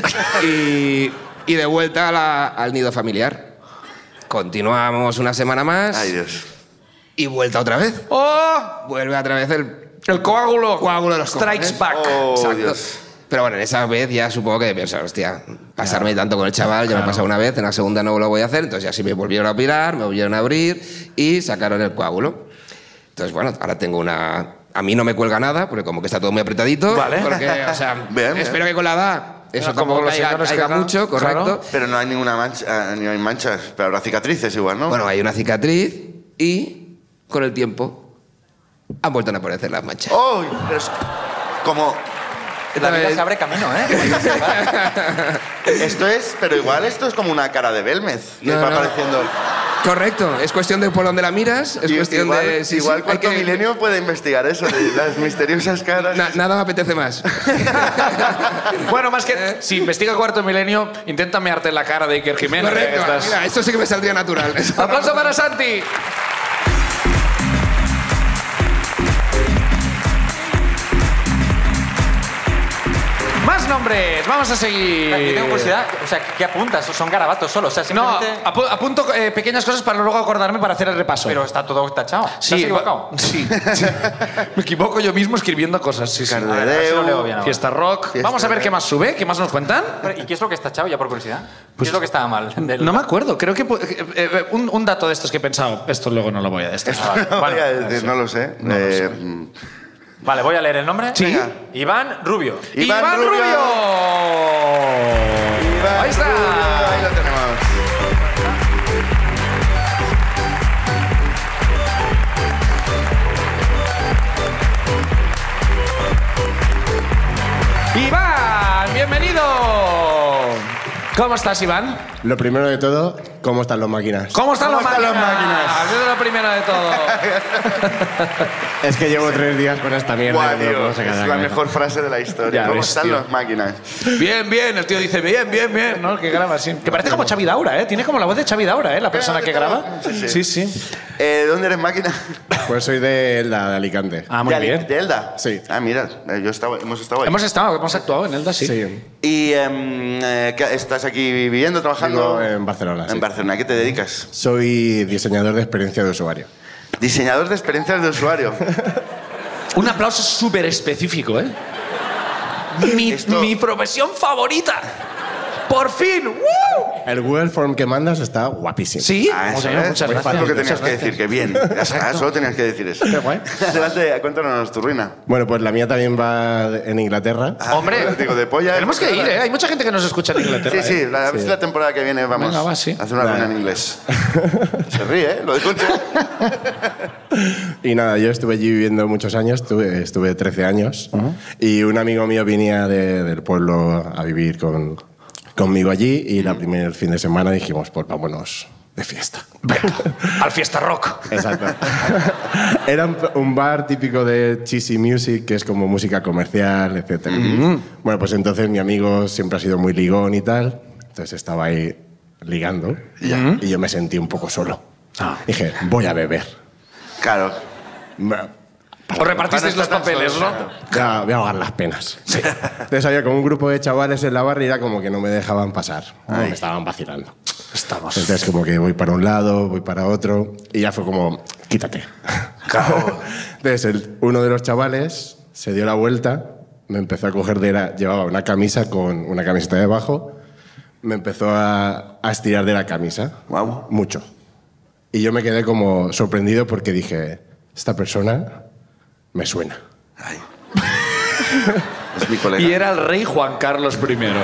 E: Y, y de vuelta a la- al nido familiar. Continuamos una semana más.
B: Ay, Dios.
E: Y vuelta otra vez.
A: ¡Oh!
E: Vuelve otra vez el
A: El coágulo.
E: coágulo de los
A: Strikes
E: cojones.
A: back.
B: Oh,
E: Exacto.
B: Dios.
E: Pero bueno, en esa vez ya supongo que pensar, hostia, pasarme tanto con el chaval, ya me ha pasado una vez, en la segunda no lo voy a hacer, entonces ya sí me volvieron a operar, me volvieron a abrir y sacaron el coágulo. Entonces, bueno, ahora tengo una a mí no me cuelga nada, porque como que está todo muy apretadito.
A: Vale.
E: Porque, o sea,
B: Bien, bien.
E: espero que con la edad eso
A: Mira, como
E: tampoco
A: los
E: caiga,
A: señores que
E: caiga
A: hagan,
E: mucho, correcto.
A: claro.
B: Pero no hay ninguna mancha, ni hay manchas, pero habrá cicatrices igual, ¿no?
E: Bueno, hay una cicatriz y con el tiempo han vuelto a aparecer las manchas.
B: ¡Oh! Pero es como...
C: La vida se abre camino, ¿eh?
B: Esto es... Pero igual esto es como una cara de Belmez. Que
E: No,
B: va
E: no.
B: apareciendo...
E: Correcto, es cuestión de por dónde la miras, es
B: Y-
E: cuestión
B: igual,
E: de... sí,
B: igual
E: sí, hay
B: Cuarto
E: que-
B: Milenio puede investigar eso, de las misteriosas caras.
E: Na- nada me apetece más.
A: Bueno, más que si investiga Cuarto Milenio, intenta mearte en la cara de Iker Jiménez.
E: Correcto,
A: que estás-
E: mira, esto sí que me saldría natural.
A: ¡Aplauso para Santi! Más nombres, vamos a seguir.
C: Yo tengo curiosidad, o sea, ¿qué apuntas? Son garabatos solo, o sea,
A: No,
C: simplemente...
A: apu- apunto eh, pequeñas cosas para luego acordarme para hacer el repaso.
C: Pero está todo tachado. ¿Te has
A: sí,
C: equivocado?
A: va- sí, sí. Me equivoco yo mismo escribiendo cosas. Sí, sí.
B: Cardedeu,
C: A ver si lo leo bien ahora.
A: Fiesta Rock.
B: Fiesta
A: Vamos a ver
B: Rock.
A: qué más sube, qué más nos cuentan.
C: Pero, ¿y qué es lo que está tachado ya por curiosidad? ¿Qué es lo que estaba mal? Del-
A: No me acuerdo, creo que pu- eh, eh, un, un dato de estos que he pensado. Esto luego no lo voy a destacar.
B: No
C: Vale.
B: voy a decir, no lo sé.
A: No lo
B: Eh,
A: sé.
B: mm,
C: Vale, voy a leer el nombre.
A: Sí.
C: Venga. Iván Rubio.
B: Iván
A: ¡Iván
B: Rubio.
A: Rubio!
B: Iván
A: Ahí está.
B: Rubio, ahí lo tenemos.
A: ¡Iván! ¡Bienvenido! ¿Cómo estás, Iván?
F: Lo primero de todo, ¿cómo están las máquinas?
A: ¿Cómo están
B: ¿Cómo
A: las
B: están
A: máquinas?
B: las máquinas?
A: Eso es lo primero de todo.
F: Es que llevo tres días con esta mierda.
B: Buah,
F: y no me lo
B: tío,
F: puedo
B: es
F: sacar de
B: la
F: cabeza.
B: mejor frase de la historia.
A: Ya
B: ¿Cómo
A: ves,
B: están
A: tío.
B: las máquinas?
A: Bien, bien. El tío dice bien, bien, bien, ¿no? Que graba así. Que parece como Xavi Daura, ¿eh? Tiene como la voz de Xavi Daura, ¿eh? La persona que graba.
B: Sí,
A: Sí,
B: sí.
A: sí.
B: Eh, ¿Dónde eres máquina?
F: Pues soy de la de Alicante.
A: Ah, muy
B: ¿De, Ali-
A: bien.
B: ¿De Elda?
F: Sí.
B: Ah, mira, eh, yo estaba, hemos estado ahí.
A: Hemos estado, hemos actuado en Elda, sí.
F: Sí.
B: ¿Y em, eh, ¿qué- estás aquí viviendo, trabajando?
F: Vivo en Barcelona,
B: En
F: sí.
B: Barcelona. ¿A qué te dedicas?
F: Soy diseñador de experiencia de usuario.
B: Diseñador de experiencias de usuario.
A: Un aplauso súper específico, ¿eh? Mi,
B: Esto-
A: mi profesión favorita. ¡Por fin! ¡Woo!
F: El Google Form que mandas está guapísimo.
A: ¿Sí?
B: Ah, eso
A: Muy
B: es.
A: bien, muchas
B: Muy
A: gracias.
B: fácil lo que tenías
A: Muchas
B: que
A: gracias.
B: decir, que bien. Ya está, solo tenías que decir eso.
F: Qué guay.
B: Adelante, cuéntanos tu ruina.
F: Bueno, pues la mía también va de- en Inglaterra.
B: Ah,
A: Hombre,
B: digo, de polla.
A: tenemos que ir, ¿eh? Hay mucha gente que nos escucha en Inglaterra.
B: Sí, sí,
A: ¿eh?
B: la, a ver si la temporada que viene vamos
A: Venga, va, sí.
B: a hacer una ruina en inglés. Se ríe, ¿eh? Lo digo en serio.
F: Y nada, yo estuve allí viviendo muchos años, estuve, estuve trece años. Y un amigo mío venía de- del pueblo a vivir con, conmigo allí. Y el primer fin de semana dijimos, pues vámonos de fiesta.
A: Venga, al Fiesta Rock.
F: Exacto. Era un, un bar típico de cheesy music, que es como música comercial, etcétera. Bueno, pues entonces mi amigo siempre ha sido muy ligón y tal. Entonces estaba ahí ligando y yo me sentí un poco solo.
A: Ah.
F: Dije, voy a beber.
B: Claro.
F: Me-
A: Os repartisteis los
B: Para no estar tan
A: papeles,
B: solos,
A: ¿no?
F: Voy a, voy a ahogar las penas. Entonces había como un grupo de chavales en la barra y era como que no me dejaban pasar. ¿no? Me estaban vacilando.
A: Estamos.
F: Entonces como que voy para un lado, voy para otro y ya fue como, quítate. Entonces el- uno de los chavales se dio la vuelta, me empezó a coger de la... Llevaba una camisa con una camiseta debajo, me empezó a, a estirar de la camisa.
B: Guau.
F: Mucho. Y yo me quedé como sorprendido porque dije, esta persona me suena.
B: Ay. Es mi colega.
A: Y era el rey Juan Carlos primero.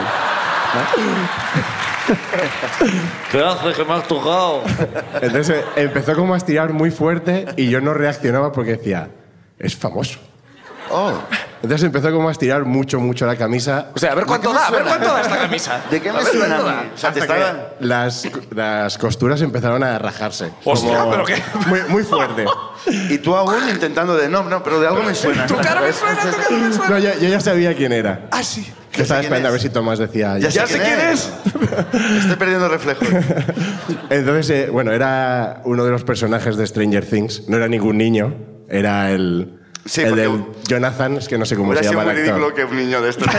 A: ¿Qué haces que me has tocado?
F: Entonces eh, empezó como a estirar muy fuerte y yo no reaccionaba porque decía, es famoso.
B: Oh,
F: Entonces empezó como a estirar mucho, mucho la camisa.
A: O sea, a ver cuánto
B: ¿De qué me
A: da, a ver
B: suena?
A: cuánto da esta camisa.
B: ¿de qué
A: A
B: me
A: ver
B: suena a
A: cuánto
B: mí?
A: da.
B: O sea, te
F: Hasta
B: estaba...
F: que las, las costuras empezaron a rajarse.
A: Hostia,
F: Como
A: pero qué-
F: Muy, muy fuerte.
B: Y tú aún intentando de... No, no, pero de algo me suena.
A: Tu cara me suena, tu cara me suena.
F: No, yo, yo ya sabía quién era.
B: Ah, sí.
F: Que estaba
B: quién
F: esperando a ver
B: es.
F: si Tomás decía...
B: Ya,
A: Ya sé quién es.
B: Estoy perdiendo reflejos.
F: Entonces, eh, bueno, era uno de los personajes de Stranger Things. No era ningún niño, era el,
B: Sí,
F: el
B: porque-
F: del Jonathan, es que no sé cómo
B: Hubiera
F: se
B: sido
F: llama
B: muy
F: el actor.
B: ridículo que un niño de estos...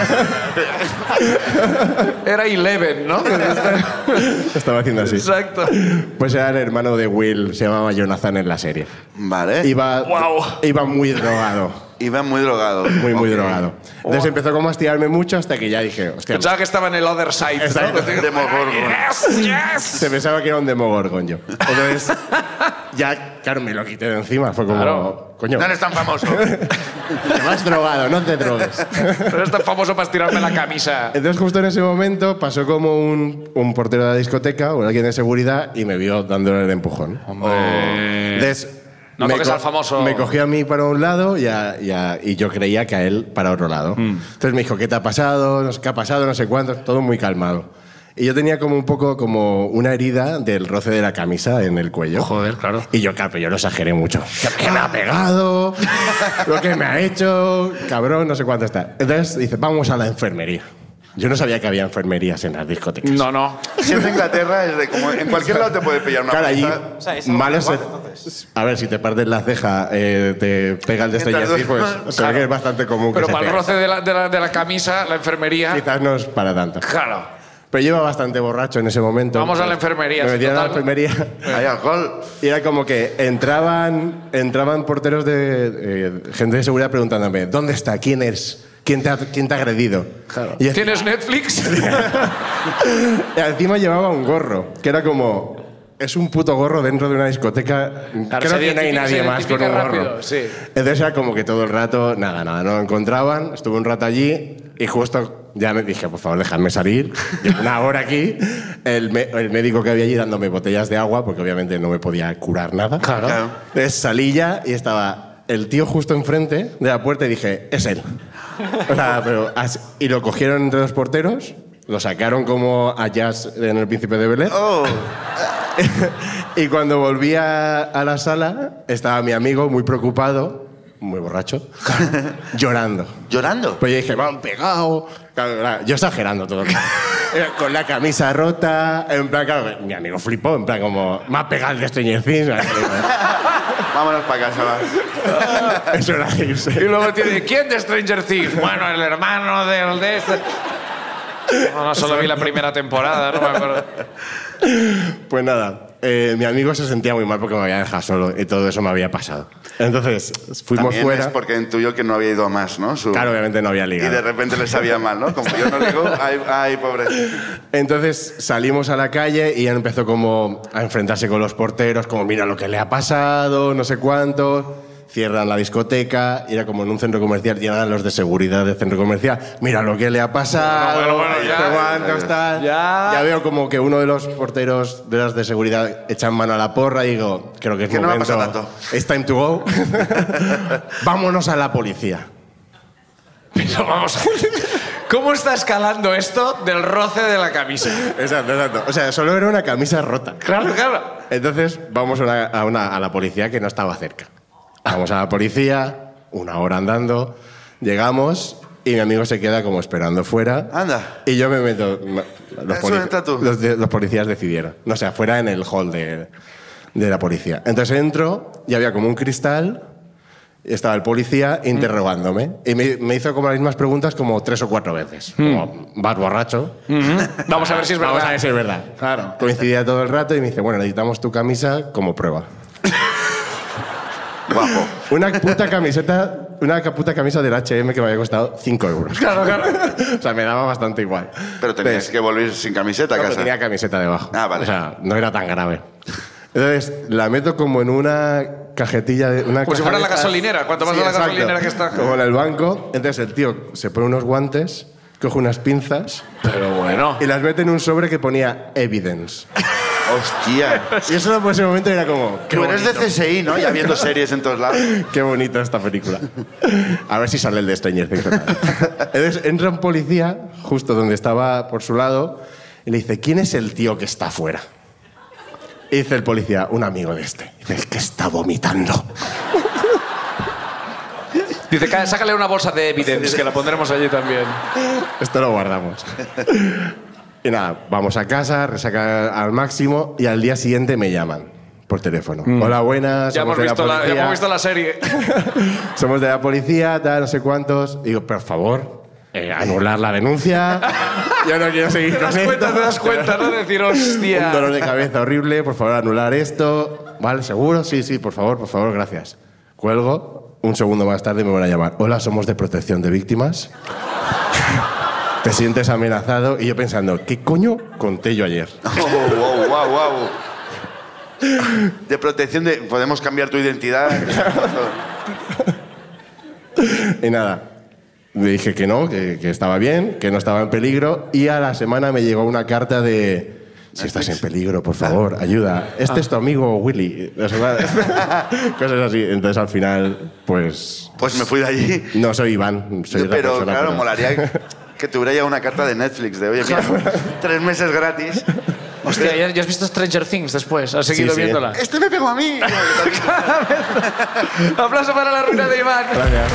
A: Era Eleven, ¿no?
F: Estaba haciendo así.
A: Exacto.
F: Pues era el hermano de Will, se llamaba Jonathan en la serie.
B: Vale.
F: Iba,
A: Guau.
F: iba muy drogado,
B: Iba muy drogado.
F: muy, muy
B: Ok.
F: drogado. Entonces empezó como a estirarme mucho hasta que ya dije, hostia,
A: Pensaba que estaba en el other side. ¿no?
F: Exacto.
B: Demogorgon.
A: Yes, yes.
F: se pensaba que era un demogorgon yo. Entonces ya, claro, me lo quité de encima. Fue como,
A: Claro.
F: coño,
B: No eres tan famoso.
F: te vas drogado, no te drogues.
A: Pero es tan famoso para estirarme la camisa.
F: Entonces, justo en ese momento, pasó como un, un portero de la discoteca o alguien de seguridad y me vio dándole el empujón. Entonces,
A: No
F: me
A: toques
F: co-
A: al famoso.
F: Me cogió a mí para un lado y, a- y a- y yo creía que a él para otro lado. Entonces me dijo, ¿qué te ha pasado? No sé qué ha pasado, no sé cuánto. Todo muy calmado. Y yo tenía como un poco como una herida del roce de la camisa en el cuello.
A: Joder, claro.
F: Y yo, claro, yo lo exageré mucho. ¿Qué me ha pegado? ¿Lo que me ha hecho? Cabrón, no sé cuánto está. Entonces dice, vamos a la enfermería. Yo no sabía que había enfermerías en las discotecas.
A: No, no.
B: Siempre Inglaterra es de como en cualquier lado te puede pillar una
F: Claro, allí,
B: paliza.
C: O sea, es algo
F: malo
C: igual,
F: se-
C: entonces.
F: A ver, si te partes la ceja, eh, te pega el de
B: Mientras
F: Stranger Things,
B: duermas.
F: pues se ve que es bastante común
A: Pero
F: que se
A: para el
F: pegue.
A: roce de la, de, la, de la camisa, la enfermería.
F: Quizás no es para tanto.
A: Claro.
F: Pero yo iba bastante borracho en ese momento.
A: Vamos a la enfermería,
F: Me
A: sí,
F: metieron a la
A: total.
F: enfermería.
B: Hay alcohol.
F: Y era como que entraban, entraban porteros de eh, gente de seguridad preguntándome, ¿dónde está? ¿Quién es? ¿Quién te ha, quién te ha agredido? Y yo-
A: ¿Tienes Netflix?
F: y encima llevaba un gorro, que era como... Es un puto gorro dentro de una discoteca.
A: Claro,
F: Creo
A: se
F: que no hay
A: identifica-
F: nadie
A: se
F: más con un
A: identifica
F: gorro.
A: rápido, sí.
F: Entonces era como que todo el rato, nada, nada, no lo encontraban. Estuve un rato allí y justo ya me dije, por favor, dejadme salir. Llevo una hora aquí. El, me- el médico que había allí dándome botellas de agua, porque obviamente no me podía curar nada.
A: Claro.
B: Claro.
F: Entonces salí ya y estaba el tío justo enfrente de la puerta y dije, es él. O sea, pero así- y lo cogieron entre dos porteros, lo sacaron como a Jazz en El Príncipe de Bel-Air.
B: Oh,
F: Y cuando volví a, a la sala, estaba mi amigo muy preocupado, muy borracho, llorando.
B: llorando.
F: Pues yo dije, me han pegado. Claro, claro, yo exagerando todo. Con la camisa rota, en plan, claro, mi amigo flipó, en plan, como, me ha pegado el de Stranger Things.
B: Vámonos para casa, va.
F: Eso era irse.
A: Y luego tiene, ¿quién de Stranger Things? Bueno, el hermano del de este. No, no, solo vi la primera temporada, no me acuerdo.
F: Pues nada, eh, mi amigo se sentía muy mal porque me había dejado solo y todo eso me había pasado. Entonces, fuimos
B: También
F: fuera.
B: es porque intuyó que no había ido a más, ¿no? Su-
F: Claro, obviamente no había
B: Y
F: ligado.
B: de repente le sabía mal, ¿no? Como yo no digo, ay, ay, pobre.
F: Entonces salimos a la calle y él empezó como a enfrentarse con los porteros, como mira lo que le ha pasado, no sé cuánto. Cierran la discoteca, y era como en un centro comercial, llegan los de seguridad del centro comercial. Mira lo que le ha pasado,
A: Bueno, bueno, bueno,
F: no sé
A: ya,
F: cuántos, tal.
A: ya.
F: Ya veo como que uno de los porteros de las de seguridad echan mano a la porra y digo, creo que es
B: Que no me ha
F: momento.
B: pasado tanto.
F: It's time to go. Vámonos a la policía.
A: Pero vamos a ¿cómo está escalando esto del roce de la camisa?
F: Exacto, exacto. O sea, solo era una camisa rota.
A: Claro, claro.
F: Entonces vamos a, una- a una- a la policía que no estaba cerca. Vamos a la policía, una hora andando, llegamos y mi amigo se queda como esperando fuera.
B: Anda.
F: Y yo me meto... no, Los,
B: Eso, entra tú.
F: los de- los policías decidieron. No, o sea, fuera en el hall de, de la policía. Entonces entro y había como un cristal y estaba el policía interrogándome. Y me, me hizo como las mismas preguntas como tres o cuatro veces. Como, vas borracho.
A: Vamos a ver si es verdad.
F: Vamos a ver si es verdad. Claro. Coincidía todo el rato y me dice, bueno, necesitamos tu camisa como prueba.
B: Guapo.
F: Una puta camiseta, una puta camisa del H M que me había costado cinco euros.
A: Claro, claro.
F: O sea, me daba bastante igual.
B: Pero tenías
F: Entonces,
B: que volver sin camiseta a
F: no, pero
B: casa.
F: tenía camiseta debajo.
B: Ah, vale.
F: O sea, no era tan grave. Entonces, la meto como en una cajetilla de una
A: Como si
F: caja
A: fuera
F: de
A: la
F: estas-
A: gasolinera. Cuanto más a la
F: exacto.
A: gasolinera que está.
F: Como en el banco. Entonces el tío se pone unos guantes, coge unas pinzas
A: Pero bueno.
F: y las mete en un sobre que ponía evidence.
B: Hostia.
F: Y eso por ese momento era como...
B: Tú eres de C S I, ¿no? Ya viendo series en todos lados.
F: Qué bonita esta película. A ver si sale el de Stranger Things. Entonces entra un policía justo donde estaba por su lado y le dice, ¿quién es el tío que está afuera? Y dice el policía, un amigo de este. Y dice, es que está vomitando.
A: Dice, "Cá- sácale una bolsa de evidence, que la pondremos allí también.
F: Esto lo guardamos. Y nada, vamos a casa, resaca al máximo y al día siguiente me llaman por teléfono. Hola, buenas.
A: Ya
F: somos
A: hemos,
F: de
A: visto la, ya
F: policía.
A: hemos visto la serie.
F: Somos de la policía, tal, no sé cuántos. Digo, por favor, eh, anular la denuncia. Yo no quiero seguir
A: Te
F: con
A: das
F: esto.
A: cuenta, te das cuenta, ¿no? Decir, hostia.
F: Un dolor de cabeza horrible, por favor, anular esto. ¿Vale? ¿Seguro? Sí, sí, por favor, por favor, gracias. Cuelgo, un segundo más tarde me van a llamar. Hola, somos de protección de víctimas. Te sientes amenazado y yo pensando, ¿qué coño conté yo ayer?
B: Oh, wow, wow, wow. De protección de... Podemos cambiar tu identidad.
F: Y nada, le dije que no, que, que estaba bien, que no estaba en peligro. Y a la semana me llegó una carta de... Si estás en peligro, por favor, ayuda. Este es tu amigo Willy. Cosas así. Entonces, al final, pues...
B: Pues me fui de allí.
F: No soy Iván, soy
B: Yo,
F: otra
B: pero
F: persona,
B: claro,
F: pero-
B: molaría que te hubiera llegado una carta de Netflix de, oye, mira, tres meses gratis.
A: Hostia, ¿ya, ya has visto Stranger Things después? ¿Has seguido
F: Sí, sí.
A: viéndola?
B: Este me pegó a mí.
A: Aplauso para la ruina de Iván.
F: Gracias.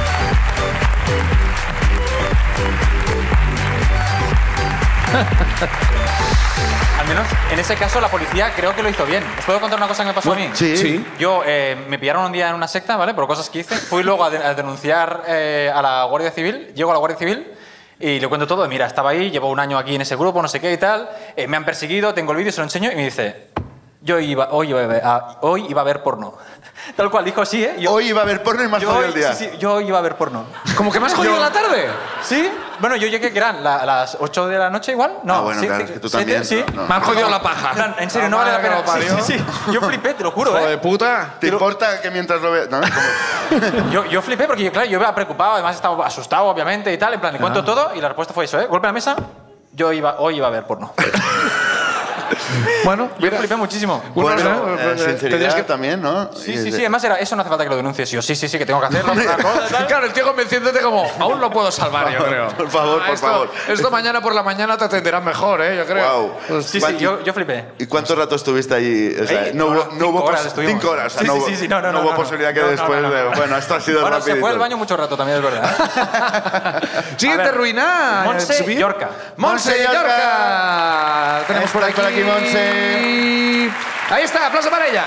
C: Al menos en ese caso la policía creo que lo hizo bien. ¿Os puedo contar una cosa que me pasó a mí?
B: Sí.
A: Sí.
C: Yo eh, me pillaron un día en una secta, ¿vale? Por cosas que hice. Fui luego a, de- a denunciar eh, a la Guardia Civil. Llego a la Guardia Civil y le cuento todo. Mira, estaba ahí, llevo un año aquí en ese grupo, no sé qué y tal. Eh, me han perseguido, tengo el vídeo, se lo enseño y me dice... Yo iba, hoy, iba a ver, a, hoy iba a ver porno. Tal cual, dijo así, ¿eh? Yo,
B: Hoy iba a haber porno y más
C: yo
B: jodido
C: hoy-
B: el día.
C: sí, sí, yo hoy iba a ver porno.
A: ¿Cómo que me has jodido
C: Yo-
A: la tarde?
C: ¿Sí? Bueno, yo llegué que eran la- las ocho de la noche igual. No,
B: Ah, bueno,
C: sí,
B: claro,
C: sí,
B: es que tú
C: siete,
B: también,
C: Sí.
B: no, no.
A: Me has jodido la paja.
C: En plan, en serio, no vale la pena. Sí, sí, sí. Yo flipé, te lo juro,
A: Hijo
C: ¿eh?
A: de puta.
B: ¿Te importa que mientras lo veas...? No, ¿cómo?
C: Yo, yo flipé porque, claro, yo iba preocupado, además estaba asustado, obviamente, y tal. En plan, le cuento todo y la respuesta fue eso, ¿eh? Golpe a la mesa, yo iba, hoy iba a ver porno.
A: Bueno,
C: Yo
A: mira.
C: flipé muchísimo.
B: Bueno,
A: Unos,
B: eh,
A: eh,
B: sinceridad
A: tendrías que-
B: también, ¿no?
C: Sí, sí, sí. Además, era, eso no hace falta que lo denuncies. Yo, sí, sí, sí, que tengo que hacerlo. tal, tal, tal.
A: Claro, el tío convenciéndote como, aún lo puedo salvar, yo creo.
B: Por favor, por
A: esto,
B: favor.
A: Esto mañana por la mañana te atenderán mejor, ¿eh? Yo creo.
B: Wow.
C: Sí, sí, yo, yo flipé.
B: ¿Y cuánto rato estuviste allí? O sea,
C: Ahí,
B: no hubo,
C: no,
B: no
C: cinco
B: hubo
C: horas
B: pos-
C: estuvimos.
B: cinco horas. O sea,
C: Sí,
B: no
C: sí,
B: hubo,
C: sí, sí, no, no,
B: no
C: no,
B: hubo
C: no,
B: posibilidad que
C: no, no,
B: después
C: no, no,
B: de...
C: no.
B: Bueno, esto ha sido
C: Bueno,
B: rapidito.
C: se fue al baño mucho rato también, es verdad.
A: Siguiente
C: A ver,
A: ruina.
C: Monse
A: Subir.
C: Llorca.
A: Monse
B: Monse
A: Llorca.
B: Llorca.
A: Tenemos por
B: Está
A: aquí.
B: por aquí, Monse.
A: Ahí está, aplauso para ella.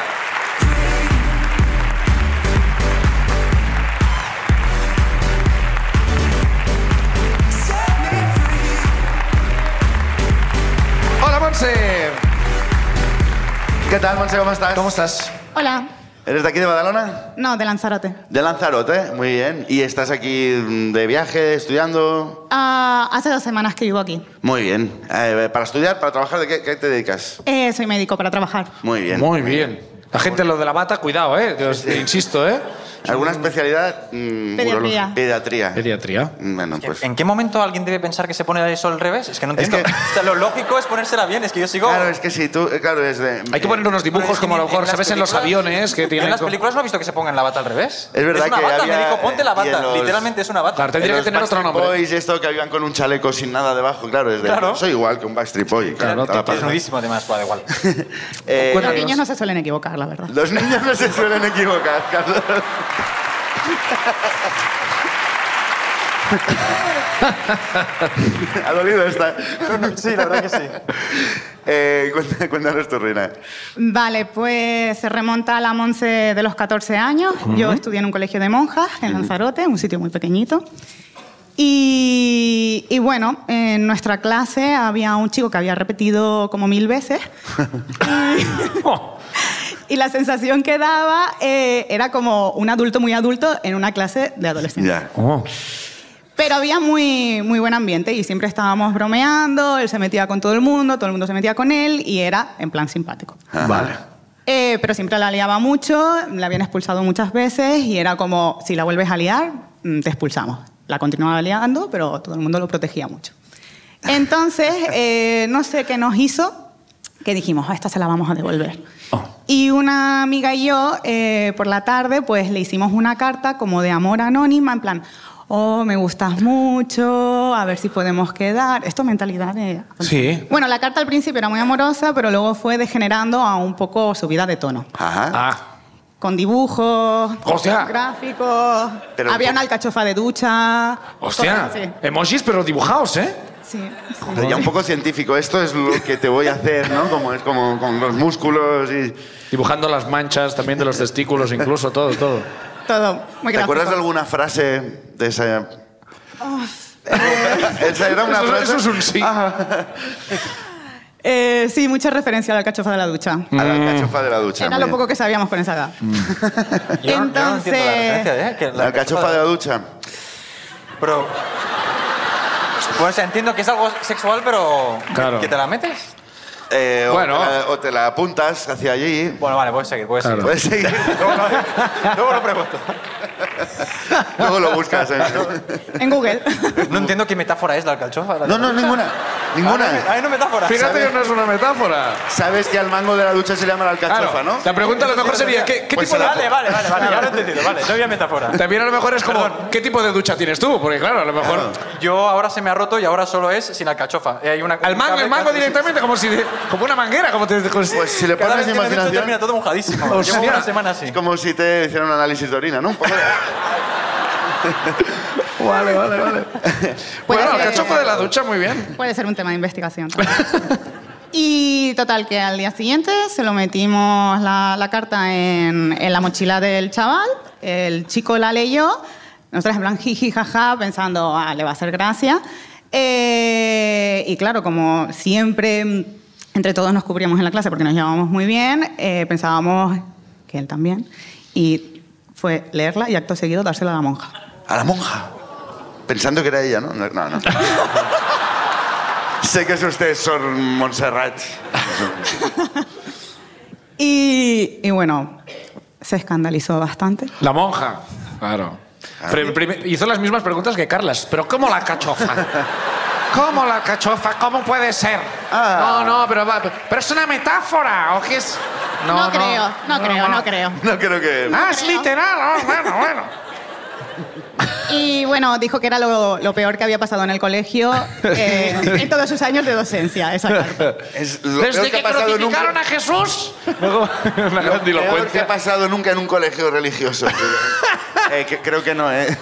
A: Hola, Monse.
B: ¿Qué tal, Monse? ¿Cómo estás?
A: ¿Cómo estás?
G: Hola.
B: ¿Eres de aquí de Badalona?
G: No, de Lanzarote.
B: De Lanzarote, muy bien. ¿Y estás aquí de viaje, estudiando?
G: Ah, hace dos semanas que vivo aquí.
B: Muy bien. Eh, ¿Para estudiar, para trabajar, de qué, qué te dedicas?
G: Eh, soy médico para trabajar.
B: Muy bien.
A: Muy bien. La gente lo de la bata, cuidado, ¿eh? Que os insisto, ¿eh?
B: ¿Alguna especialidad? Mm,
G: Pediatría.
B: urolo- Pediatría.
A: Pediatría.
B: Bueno, pues...
C: ¿En qué momento alguien debe pensar que se pone eso al revés? Es que no
B: Es
C: entiendo.
B: que-
C: O sea, lo lógico es ponérsela bien, es que yo sigo...
B: Claro, es que sí, tú... eh, Claro, es de...
A: Hay que poner unos dibujos
C: Es que
A: como a lo
C: en-
A: mejor
C: en
A: se
C: las
A: ves en los
C: películas-
A: aviones que tienen...
C: En las
A: como-
C: películas no he visto que se pongan la bata al revés.
B: Es verdad
C: es una
B: que
C: bata,
B: había,
C: médico, ponte la
B: eh, y en
C: bata.
B: los-
C: Literalmente es una bata.
A: Claro, tendría
B: En
A: que
B: los
A: tener otro
B: Backstreet
A: nombre.
B: Boys y esto que iban con un chaleco sin nada debajo, claro, es de...
C: Claro.
B: Soy igual que un Backstreet Boy. Claro,
C: Claro,
B: toda la
C: es
B: pasta.
C: nudísimo además, pues, da igual.
B: Eh,
G: Los niños no se suelen equivocar, la verdad.
B: Los niños no se suelen equivocar, Carlos. Ha dolido esta.
C: Sí, la verdad que sí.
B: Eh, cuéntanos, cuéntanos tu ruina.
G: Vale, pues se remonta a la Monse de los catorce años. Yo estudié en un colegio de monjas en Lanzarote, un sitio muy pequeñito. Y, y bueno, en nuestra clase había un chico que había repetido como mil veces. Y, y la sensación que daba eh, era como un adulto muy adulto en una clase de adolescentes.
B: Ya.
G: Pero había muy, muy buen ambiente y siempre estábamos bromeando, él se metía con todo el mundo, todo el mundo se metía con él y era en plan simpático.
B: Vale.
G: Eh, pero siempre la liaba mucho, la habían expulsado muchas veces y era como, si la vuelves a liar, mm, te expulsamos. La continuaba liando, pero todo el mundo lo protegía mucho. Entonces, eh, no sé qué nos hizo, que dijimos, a esta se la vamos a devolver. Y una amiga y yo, eh, por la tarde, pues le hicimos una carta como de amor anónima, en plan, oh, me gustas mucho, a ver si podemos quedar. Esto es mentalidad de...
A: Sí.
G: Bueno, la carta al principio era muy amorosa, pero luego fue degenerando a un poco subida de tono.
B: Ajá.
A: Ah.
G: Con dibujos,
A: Hostia.
G: gráficos,
B: Pero
G: había
B: un
G: una alcachofa de ducha...
A: Hostia.
G: cosas así.
A: Emojis, pero dibujados, ¿eh?
G: Sí, sí.
B: Pero ya un poco científico. Esto es lo que te voy a hacer, ¿no? Como es como con los músculos y...
A: Dibujando las manchas también de los testículos, incluso, todo, todo.
G: Todo muy
B: ¿Te
G: gráfico.
B: acuerdas de alguna frase de esa...? Esa era una
A: Eso-
B: frase...
A: eso es un sí.
G: Eh, sí, mucha referencia a la alcachofa de la ducha.
B: A la alcachofa de la ducha.
G: Era
B: muy
G: lo
B: bien.
G: poco que sabíamos con esa edad.
C: Yo, no- yo no entiendo la
G: Entonces-
C: referencia, ¿eh? Que
B: La alcachofa de la ducha.
C: Pero... Bueno, o sea, entiendo que es algo sexual, pero...
A: Claro.
C: ¿Que te la metes?
B: Eh,
A: Bueno.
B: o, te la, o te la apuntas hacia allí.
C: Bueno, vale, puedes seguir, puedes
F: Claro.
B: Puedes seguir.
C: seguir. Luego lo pregunto.
B: Luego lo buscas. ¿eh?
G: En Google.
C: No entiendo qué metáfora es la alcachofa.
B: No, no, ninguna. Ninguna.
C: Hay una metáfora.
A: Fíjate que no es una metáfora.
B: Sabes que al mango de la ducha se le llama la alcachofa,
A: Claro.
B: ¿no?
A: La pregunta a lo mejor sería, ¿qué, qué
B: Pues
A: tipo de...
C: Vale, vale, vale, vale, ya lo he entendido, vale, no había metáfora.
A: También a lo mejor es como, ¿qué tipo de ducha tienes tú? Porque claro, a lo mejor...
C: Yo ahora se me ha roto y ahora solo es sin alcachofa. Eh, Hay una,
A: Al mango, el mango directamente, como si... de- como una manguera, como te... como si-
B: Pues si le
C: Cada
B: pones
C: vez que me ducho
B: imaginación,
C: termina todo mojadísimo.
A: Hostia.
C: Llevo una semana así.
B: es como si te hicieran un análisis de orina, ¿no? Un poco de-
A: Vale, vale, vale.
G: Puede
A: Bueno,
G: ser-
A: alcachofa de la ducha, muy bien.
G: Puede ser un tema de investigación también. Y total, que al día siguiente se lo metimos la, la carta en, en la mochila del chaval, el chico la leyó, nosotros en plan jiji, jaja, pensando, ah, le va a hacer gracia. Eh, y claro, como siempre entre todos nos cubríamos en la clase porque nos llevábamos muy bien, eh, pensábamos que él también. Y fue leerla y acto seguido dársela a la monja.
B: A la monja. Pensando que era ella, ¿no? No, no. no. Sé que es usted, Sor Montserrat.
G: Y, y bueno, se escandalizó bastante.
A: La monja, claro. Prim- prim- hizo las mismas preguntas que Carlas, pero ¿cómo la cachofa? ¿Cómo la cachofa? ¿Cómo puede ser?
B: Ah.
A: No, no, pero, va- pero es una metáfora, ¿o qué es?
G: No, creo, no, creo, no creo.
B: No creo que...
A: Ah, es literal, oh, bueno, bueno.
G: Y bueno, dijo que era lo, lo peor que había pasado en el colegio eh, en todos sus años de docencia, esa carta.
B: Es lo peor
A: Desde
B: que ha
A: que
B: pasado nunca.
A: crucificaron a Jesús. Una
B: Lo peor que ha
A: grandilocuencia.
B: pasado nunca en un colegio religioso. Eh, que, creo que no, ¿eh?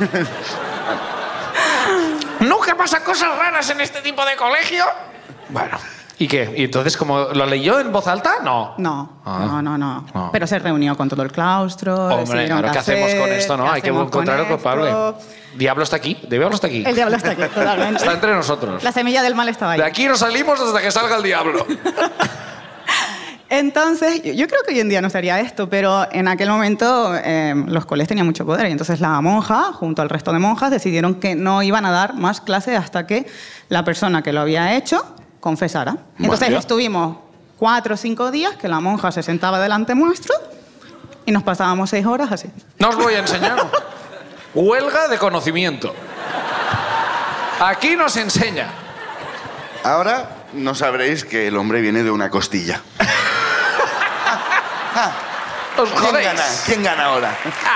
A: Nunca pasan cosas raras en este tipo de colegio. Bueno, ¿y qué? ¿Y entonces como lo leyó en voz alta? No.
G: No,
A: Ah.
G: no, no, no,
A: No.
G: Pero se reunió con todo el claustro.
A: Hombre,
G: decidieron
A: claro, ¿qué hacemos con
G: hacer,
A: esto, no?
G: qué
A: Hay que
G: hacemos con
A: encontrar al culpable.
G: esto.
A: Diablo está aquí. Diablo está aquí.
G: El diablo está aquí, totalmente.
A: Está entre nosotros.
G: La semilla del mal estaba ahí.
A: De aquí no salimos hasta que salga el diablo.
G: Entonces, yo, yo creo que hoy en día no sería esto, pero en aquel momento eh, los colegios tenían mucho poder y entonces la monja, junto al resto de monjas, decidieron que no iban a dar más clases hasta que la persona que lo había hecho confesara. Entonces
B: Vaya.
G: estuvimos cuatro o cinco días que la monja se sentaba delante nuestro y nos pasábamos seis horas así.
A: No os voy a enseñar. Huelga de conocimiento. Aquí nos enseña.
B: Ahora no sabréis que el hombre viene de una costilla.
A: Os
B: ¿Quién
A: jodéis.
B: gana? ¿Quién gana ahora?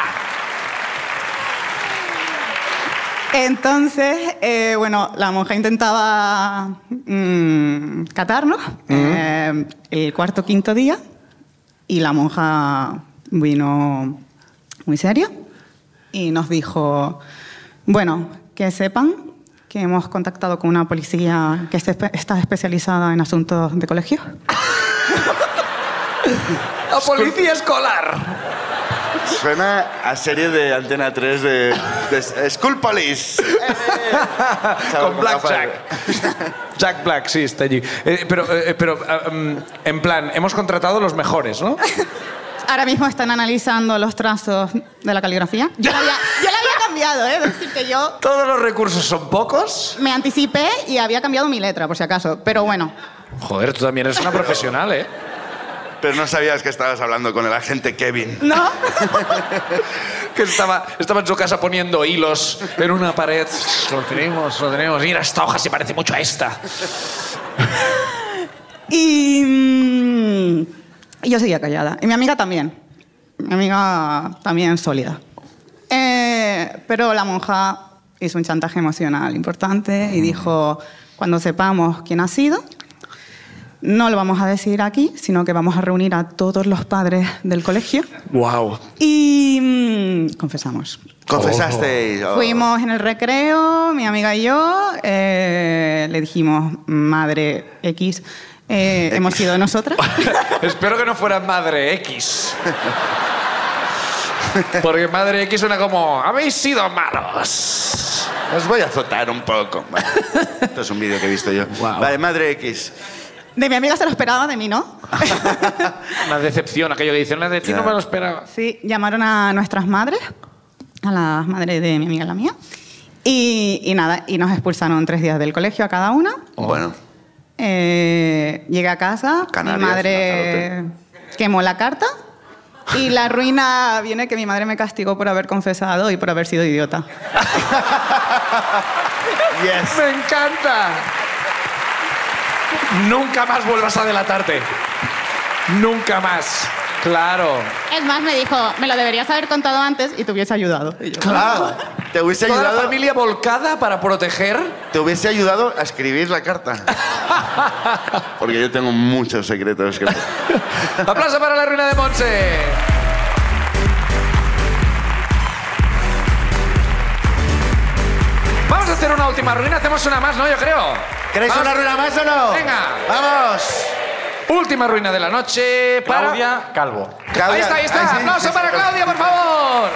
G: Entonces, eh, bueno, la monja intentaba mm, catarnos eh, el cuarto o quinto día y la monja vino muy seria y nos dijo, bueno, que sepan que hemos contactado con una policía que esté espe- está especializada en asuntos de colegio.
A: La policía escolar.
B: Suena a serie de Antena tres de, de School Police.
A: Con Black Jack. Jack Black, sí, está allí. Eh, pero, eh, pero um, en plan, hemos contratado los mejores, ¿no?
G: Ahora mismo están analizando los trazos de la caligrafía. Yo la había, yo la había cambiado, ¿eh? Es decir, que yo
A: Todos los recursos son pocos.
G: me anticipé y había cambiado mi letra, por si acaso. Pero bueno,
A: Joder, tú también eres una profesional, ¿eh?
B: Pero no sabías que estabas hablando con el agente Kevin.
G: ¿no?
A: Que estaba, estaba en su casa poniendo hilos en una pared. Lo tenemos, lo tenemos. Mira, esta hoja se parece mucho a esta.
G: Y, mm, y yo seguía callada. Y mi amiga también. Mi amiga también sólida. Eh, pero la monja hizo un chantaje emocional importante y dijo, cuando sepamos quién ha sido, no lo vamos a decir aquí, sino que vamos a reunir a todos los padres del colegio
A: Wow.
G: y mm, confesamos.
B: Confesasteis. oh.
G: Fuimos en el recreo, mi amiga y yo, eh, le dijimos, madre X, eh, hemos sido nosotras.
A: Espero que no fuera Madre X. Porque Madre X suena como, habéis sido malos.
B: Os voy a azotar un poco. Vale. Esto es un vídeo que he visto yo.
A: Guau.
B: Vale, Madre X.
G: De mi amiga se lo esperaba, de mí no.
A: Una decepción, aquello que dicen, la de ti no me lo esperaba.
G: Sí, llamaron a nuestras madres, a las madres de mi amiga y la mía, y, y nada, y nos expulsaron tres días del colegio a cada una.
B: Bueno.
G: Eh, llegué a casa,
B: Canarias,
G: mi madre quemó la carta y la ruina viene que mi madre me castigó por haber confesado y por haber sido idiota.
B: Yes.
A: ¡Me encanta! Nunca más vuelvas a delatarte. Nunca más. Claro.
G: Es más, me dijo, me lo deberías haber contado antes y te hubiese ayudado. Y yo,
B: Claro. Te hubiese
A: Toda la
B: ayudado,
A: familia volcada para proteger.
B: te hubiese ayudado a escribir la carta. Porque yo tengo muchos secretos que...
A: Aplauso para la ruina de Montse. Vamos a hacer una última ruina. Hacemos una más, ¿no? Yo creo.
B: ¿Queréis
A: Vamos.
B: una ruina más o no?
A: Venga.
B: ¡Vamos!
A: Última ruina de la noche para...
C: Claudia Calvo.
B: Claudia-
A: Ahí está, ahí está.
B: Ay, sí,
A: Aplauso
B: sí, sí,
A: para
B: sí.
A: Claudia, por favor.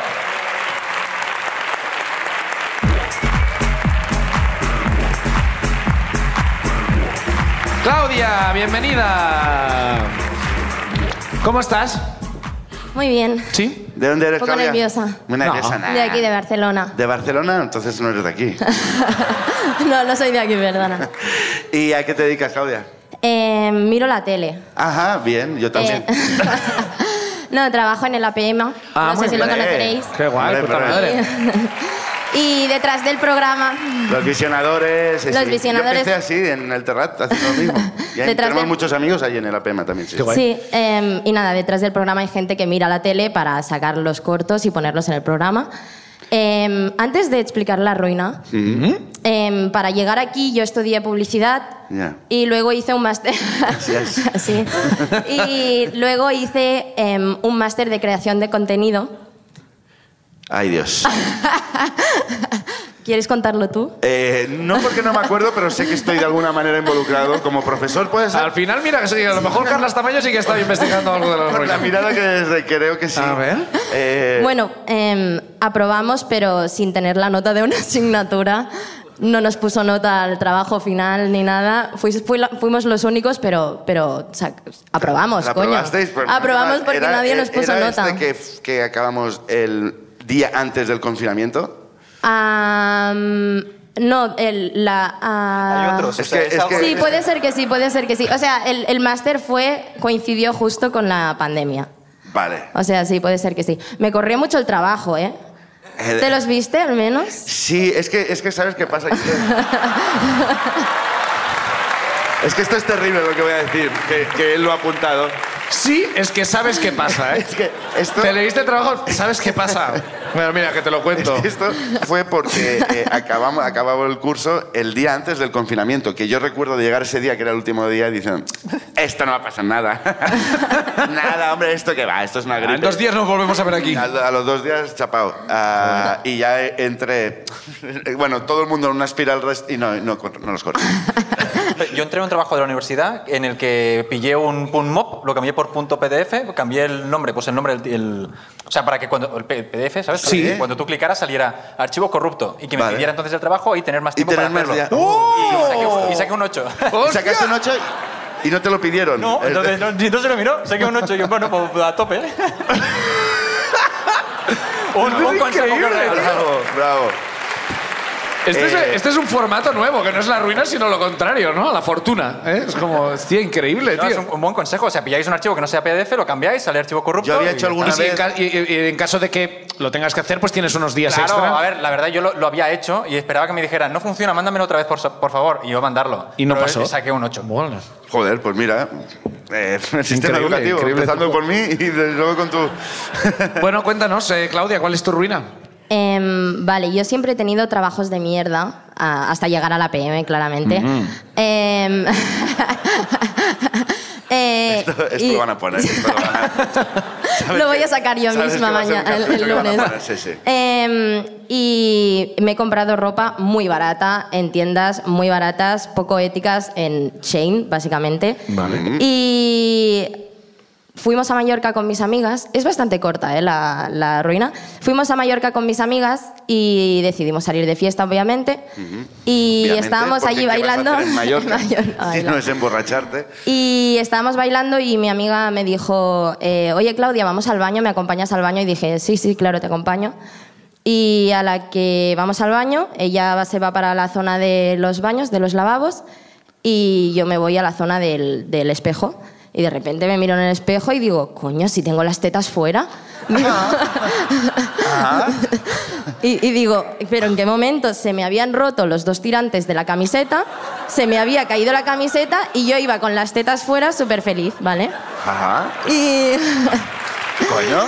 A: Claudia, bienvenida. ¿Cómo estás?
H: Muy bien.
A: ¿Sí?
B: ¿De dónde eres,
H: Un poco
B: Claudia?
H: nerviosa.
B: Muy nerviosa,
A: No.
B: nada.
H: De aquí, de Barcelona.
B: ¿De Barcelona? Entonces no eres de aquí.
H: No, no soy de aquí, perdona.
B: ¿Y a qué te dedicas, Claudia?
H: Eh, miro la tele.
B: Ajá, bien, yo también.
H: Eh, no, trabajo en el A P M.
A: Ah,
H: no sé
A: muy
H: si lo
B: bien.
H: conoceréis.
A: Qué guay,
B: Hombre,
A: puta
B: pero-
A: madre.
H: Y detrás del programa...
B: Los visionadores.
H: Los
B: sí.
H: visionadores-
B: Yo empecé así, en el Terrat, haciendo lo mismo. Y ahí
H: Detrás
B: tenemos
H: de-
B: muchos amigos ahí en el A P M también, sí.
A: Qué guay.
H: Sí, eh, y nada, detrás del programa hay gente que mira la tele para sacar los cortos y ponerlos en el programa. Eh, antes de explicar la ruina, eh, para llegar aquí yo estudié publicidad
B: Ya.
H: y luego hice un máster.
B: Gracias.
H: Sí. Y luego hice eh, un máster de creación de contenido.
B: Ay, Dios.
H: ¿Quieres contarlo tú?
B: Eh, no porque no me acuerdo, pero sé que estoy de alguna manera involucrado como profesor, ¿puede ser?
A: Al final, mira, que sí, a lo mejor Carlas Tamayo sí que está investigando algo de la
B: Por la
A: ruina.
B: mirada que desde creo que sí.
A: A ver.
B: Eh,
H: Bueno, eh, aprobamos, pero sin tener la nota de una asignatura. No nos puso nota al trabajo final ni nada. Fui- fui la- fuimos los únicos, pero, pero o sea, aprobamos,
B: ¿la
H: coño.
B: aprobasteis? Pues,
H: Aprobamos porque
B: era-
H: nadie nos puso
B: era
H: nota.
B: Este que, que acabamos el día antes del confinamiento.
H: Am, no, el, la... ah,
C: Hay otros.
B: Es
C: o sea,
B: que-
C: es
B: es
C: algo-
B: que-
H: Sí, puede ser que sí, puede ser que sí. O sea, el, el máster fue, coincidió justo con la pandemia.
B: Vale.
H: O sea, sí, puede ser que sí. Me corrió mucho el trabajo, ¿eh?
B: Eh,
H: ¿Te los viste al menos?
B: Sí, es que, es que ¿sabes qué pasa? Es que, es que esto es terrible lo que voy a decir, que, que él lo ha apuntado.
A: Sí, es que sabes qué pasa, ¿eh?
B: Es que esto...
A: Te leíste el trabajo, ¿sabes qué pasa? Bueno, mira, que te lo cuento.
B: Esto fue porque eh, acabamos, acabamos el curso el día antes del confinamiento, que yo recuerdo de llegar ese día, que era el último día, y diciendo, esto no va a pasar nada. Nada, hombre, ¿esto qué va? Esto es una gripe.
A: En dos días nos volvemos a ver aquí.
B: A, a los dos días, chapao. Ah, y ya entré... Bueno, todo el mundo en una espiral rest y no, no, no los corté.
C: Yo entré en un trabajo de la universidad en el que pillé un punto mop, lo cambié por punto P D F, cambié el nombre, pues el nombre, el, el- o sea, para que cuando el P D F, ¿sabes? Para
B: Sí.
C: que cuando tú clicaras saliera archivo corrupto y que me
B: Vale.
C: pidiera entonces el trabajo y tener más
B: Y
C: tiempo
B: tener
C: para
B: más
C: hacerlo.
B: días. ¡Oh!
C: Y, saqué, un- y saqué un ocho.
B: Y sacaste un ocho y no te lo pidieron.
C: No,
B: Es-
C: entonces no, no se lo miró, saqué un ocho y yo, bueno, pues a tope. ¿eh? un, un consejo que
A: increíble,
C: regalo.
B: Bravo, bravo.
A: Este, es,
B: Eh,
A: este es un formato nuevo, que no es la ruina, sino lo contrario, ¿no? La fortuna. ¿eh? Es como, tío, increíble,
C: No, es
A: tío.
C: un, un buen consejo. O sea, pilláis un archivo que no sea P D F, lo cambiáis, sale archivo corrupto.
B: Yo había
C: y
B: hecho
C: ya
B: alguna
A: Y, si en,
B: vez...
A: ca- y- y- y en caso de que lo tengas que hacer, pues tienes unos días
C: Claro,
A: extra.
C: a ver, la verdad yo lo, lo había hecho y esperaba que me dijeran, no funciona, mándamelo otra vez, por, so- por favor, y yo mandarlo.
A: Y no
C: Pero
A: pasó.
C: saqué un ocho.
A: Bueno.
B: Joder, pues mira, eh, el sistema
A: Increíble,
B: educativo,
A: increíble
B: empezando
A: truco.
B: por mí y desde luego con tu...
A: Bueno, cuéntanos, eh, Claudia, ¿cuál es tu ruina?
H: Em, vale, yo siempre he tenido trabajos de mierda, ah, hasta llegar a la P M, claramente. Em, eh,
B: Esto, esto
H: y-
B: lo van a poner. Esto lo, van a... ¿Sabes
H: Lo voy
B: que-
H: a sacar yo
B: sabes
H: misma
B: que va a ser un
H: mañana, el,
B: capricho
H: el
B: que van a
H: lunes.
B: poner, sí, sí.
H: Em, y me he comprado ropa muy barata en tiendas muy baratas, poco éticas, en Shein, básicamente.
A: Vale.
H: Y fuimos a Mallorca con mis amigas. Es bastante corta, ¿eh? la, la ruina. Fuimos a Mallorca con mis amigas y decidimos salir de fiesta, obviamente. Y
B: Obviamente,
H: estábamos
B: porque
H: allí
B: ¿qué vas a
H: bailando.
B: hacer en Mallorca?
H: En Mallorca,
B: Si no
H: bailando.
B: es emborracharte.
H: Y estábamos bailando y mi amiga me dijo, eh, oye Claudia, vamos al baño, ¿me acompañas al baño? Y dije, sí, sí, claro, te acompaño. Y a la que vamos al baño, ella va- se va para la zona de los baños, de los lavabos, y yo me voy a la zona del, del espejo y de repente me miro en el espejo y digo, coño, si tengo las tetas fuera. Digo, y, y digo, pero ¿en qué momento se me habían roto los dos tirantes de la camiseta? Se me había caído la camiseta y yo iba con las tetas fuera súper feliz, ¿vale?
B: Ajá.
H: Y...
B: Coño.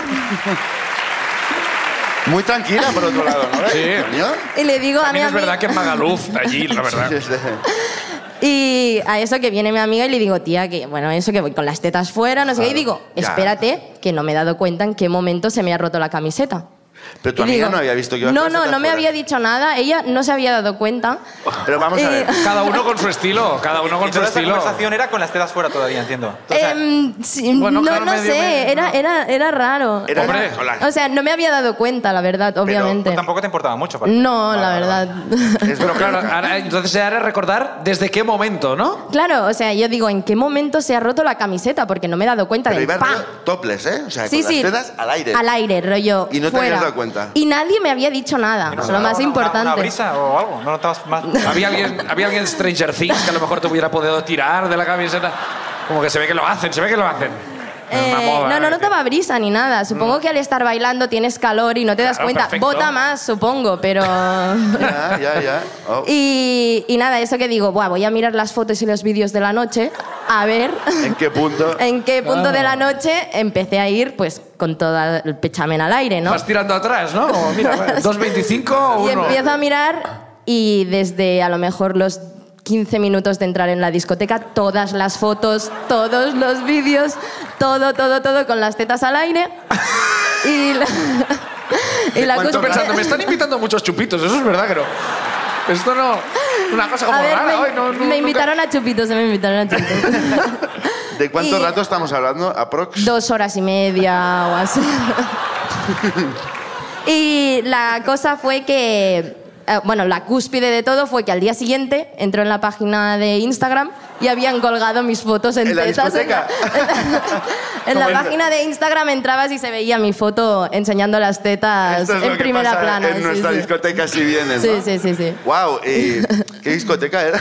B: Muy tranquila, por otro lado, ¿no?
A: Sí.
B: Coño.
H: y le digo a mi
A: También es
H: amiga...
A: verdad que en Magaluf, allí, la verdad.
B: Sí, sí.
H: Y a eso que viene mi amiga y le digo, tía, que bueno, eso que voy con las tetas fuera, no sé qué. Y digo,
B: ya.
H: espérate, que no me he dado cuenta en qué momento se me ha roto la camiseta.
B: Pero tu
H: Y
B: amiga
H: digo,
B: no había visto que ibas
H: No,
B: con las
H: no,
B: tetas
H: no me
B: fuera.
H: había dicho nada. Ella no se había dado cuenta.
B: Pero vamos a
H: Y-
B: ver.
A: Cada uno con su estilo, cada uno con
C: Y
A: su
C: toda esta
A: estilo.
C: conversación era con las tetas fuera todavía, entiendo. O sea,
H: Em, sí,
A: Bueno,
H: no,
A: claro,
H: no
A: medio,
H: sé,
A: medio,
H: era, era, era raro.
B: Era
A: Hombre.
B: con las-
H: O sea, no me había dado cuenta, la verdad, obviamente.
C: pues tampoco te importaba mucho. aparte.
H: No,
C: Vale,
H: la
C: vale,
H: verdad.
B: Es
A: Pero
B: verdad.
A: claro, ahora- entonces ahora recordar desde qué momento, ¿no?
H: Claro, o sea, yo digo, ¿en qué momento se ha roto la camiseta? Porque no me he dado cuenta
B: Pero
H: de
B: ibas
H: ¡pam!
B: rollo topless, ¿eh? O sea,
H: Sí,
B: con
H: sí.
B: las tetas al aire.
H: Al aire, rollo.
B: Y no te
H: fuera.
B: habías dado cuenta.
H: Y nadie me había dicho nada.
C: ¿Y no
H: lo
C: sonaba
H: más
C: una-
H: importante.
C: Una, una brisa o algo? ¿No notabas más?
A: ¿Había alguien, había alguien Stranger Things que a lo mejor te hubiera podido tirar de la camiseta? Como que se ve que lo hacen, se ve que lo hacen. Es una
H: Eh,
A: moda,
H: no, no
A: ¿eh?
H: notaba brisa ni nada. Supongo que al estar bailando tienes calor y no te das
A: Claro,
H: cuenta.
A: perfecto.
H: Bota más, supongo, pero...
B: Ya, ya, ya. Oh.
H: y, y nada, eso que digo, Buah, voy a mirar las fotos y los vídeos de la noche a ver
B: ¿En qué punto?
H: en qué punto de la noche empecé a ir pues con todo el pechamen al aire, ¿no?
A: Vas tirando atrás, ¿no? Como, mira, bueno, dos veinticinco o
H: Y
A: uno.
H: empiezo a mirar y desde a lo mejor los quince minutos de entrar en la discoteca, todas las fotos, todos los vídeos, todo, todo, todo con las tetas al aire. Y la, y la
B: ¿Cuánto
A: Estoy
H: cúspide-
A: pensando, me están invitando muchos chupitos, eso es verdad que no. Esto no... Una cosa como
H: A ver,
A: rara.
H: me,
A: Ay, no, no,
H: me
A: nunca-
H: invitaron a chupitos, se me invitaron a chupitos.
B: ¿De cuánto
H: y-
B: rato estamos hablando? ¿Aprox?
H: Dos horas y media o así. Y la cosa fue que, eh, bueno, la cúspide de todo fue que al día siguiente entró en la página de Instagram y habían colgado mis fotos en,
B: ¿En la
H: tetas. En la,
B: discoteca?
H: en la
B: Como en-
H: página de Instagram entrabas y se veía mi foto enseñando las tetas
B: Esto es lo
H: en
B: que
H: primera
B: pasa
H: plana.
B: en
H: sí,
B: nuestra
H: sí.
B: discoteca si vienes,
H: Sí,
B: ¿no?
H: sí, sí, sí.
B: Wow, ¿y qué discoteca era?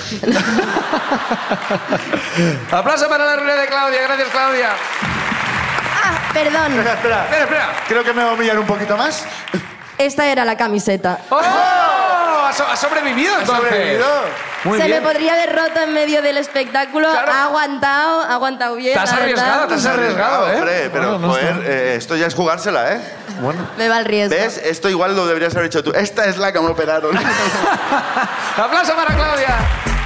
A: Aplauso para la ruina de Claudia, gracias Claudia.
H: Ah, perdón.
B: Espera, espera.
A: Espera, espera.
B: Creo que me va a humillar un poquito más.
H: Esta era la camiseta.
A: ¡Oh! Ha so- ha sobrevivido entonces.
B: sobrevivido?
A: Muy
H: se
A: bien.
H: me podría haber roto en medio del espectáculo.
A: Claro.
H: Ha aguantado, ha aguantado bien.
A: Te has
H: la verdad.
A: arriesgado, te has arriesgado, ¿eh?
B: Hombre, pero
A: Bueno, no
B: joder, eh, esto ya es jugársela, ¿eh?
H: Me va el riesgo.
B: ¿Ves? Esto igual lo deberías haber hecho tú. Esta es la que me operaron.
A: ¡Aplauso para Claudia!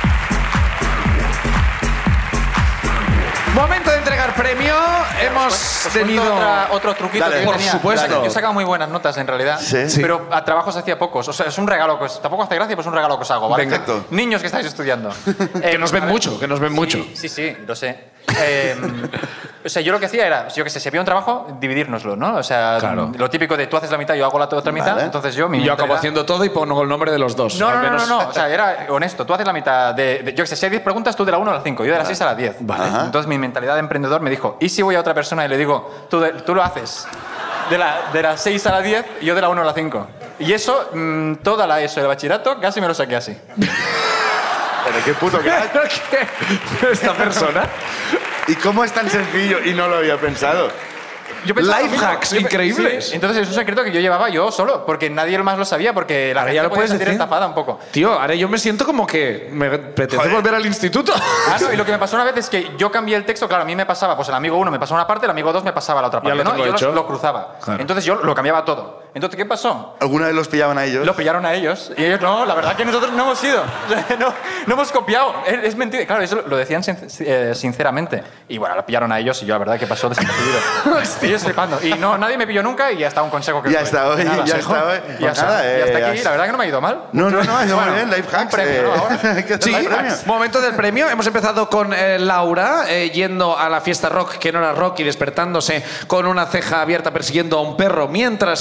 A: Momento de entregar premio. Hemos
C: Os cuento
A: tenido...
C: otra- otro truquito
B: Dale.
C: que yo
A: Por
C: tenía.
A: supuesto.
C: Yo he sacado muy buenas notas en realidad,
B: Sí. Sí.
C: pero a trabajos hacía pocos. O sea, es un regalo que os, tampoco hace gracia, pero es un regalo que os hago, ¿vale?
B: Perfecto.
C: Niños que estáis estudiando.
A: Que
C: Eh,
A: nos ven
C: a ver.
A: mucho, que nos ven
C: Sí,
A: mucho.
C: Sí, sí, lo sé. Eh, o sea, yo lo que hacía era, yo que sé, si había un trabajo, dividírnoslo, ¿no? O sea,
A: Claro.
C: lo típico de tú haces la mitad, yo hago la otra mitad,
B: Vale.
C: entonces yo... Mi
A: Y yo acabo
C: mentalidad-
A: haciendo todo y pongo el nombre de los dos.
C: No,
A: al
C: no, no, no,
A: menos.
C: no, o sea, era honesto. Tú haces la mitad de... de- yo que sé, si hay diez preguntas, tú de la una a la cinco, yo de las seis a las diez.
B: Vale. Ajá.
C: Entonces mi mentalidad de emprendedor me dijo, ¿y si voy a otra persona y le digo, tú, de- tú lo haces de, la, de las seis a las diez y yo de la una a la cinco? Y eso, mm, toda la ESO del bachillerato, casi me lo saqué así.
B: Pero qué puto crack.
A: ¿Qué? ¿Esta persona?
B: ¿Y cómo es tan sencillo? Y no lo había pensado.
C: Yo pensaba
A: Life
C: lo mismo.
A: hacks
C: Yo pe-
A: increíbles.
C: sí, entonces es un secreto que yo llevaba yo solo, porque nadie más lo sabía, porque la
A: Ahora
C: gente
A: ya lo
C: se podía
A: puedes
C: sentir
A: decir.
C: estafada un poco.
A: Tío, ahora yo me siento como que me apetece
B: Joder.
A: volver al instituto.
C: Ah, no, y lo que me pasó una vez es que yo cambié el texto, claro, a mí me pasaba, pues el amigo uno me pasaba una parte, el amigo dos me pasaba la otra
A: Ya
C: parte,
A: lo
C: ¿no?
A: tengo
C: Y yo
A: hecho.
C: los- lo cruzaba.
A: Claro.
C: Entonces yo lo cambiaba todo. Entonces, ¿qué pasó?
B: ¿Alguna vez los pillaban a ellos?
C: Lo pillaron a ellos y ellos no, la verdad que nosotros no hemos sido, no, no hemos copiado, es, es mentira, claro, eso lo decían sin- eh, sinceramente y bueno, lo pillaron a ellos y yo la verdad que pasó desapercibido. Y ellos flipando y no, nadie me pilló nunca y ya está un consejo que
B: Ya
C: os doy.
B: está hoy,
C: Nada,
B: ya
C: sí.
B: está hoy.
C: Y ya
B: Pues
C: está,
B: nada,
C: y hasta
B: eh,
C: aquí,
B: has-
C: la verdad que no me ha ido mal.
B: No, no, no, ha ido
C: Bueno,
B: muy bien. Life hacks.
C: un premio, ¿no? Ahora.
B: Hay que
A: Sí,
B: dar el premio.
A: momento del premio. Hemos empezado con eh, Laura eh, yendo a la fiesta rock, que no era rock, y despertándose con una ceja abierta persiguiendo a un perro, mientras su colega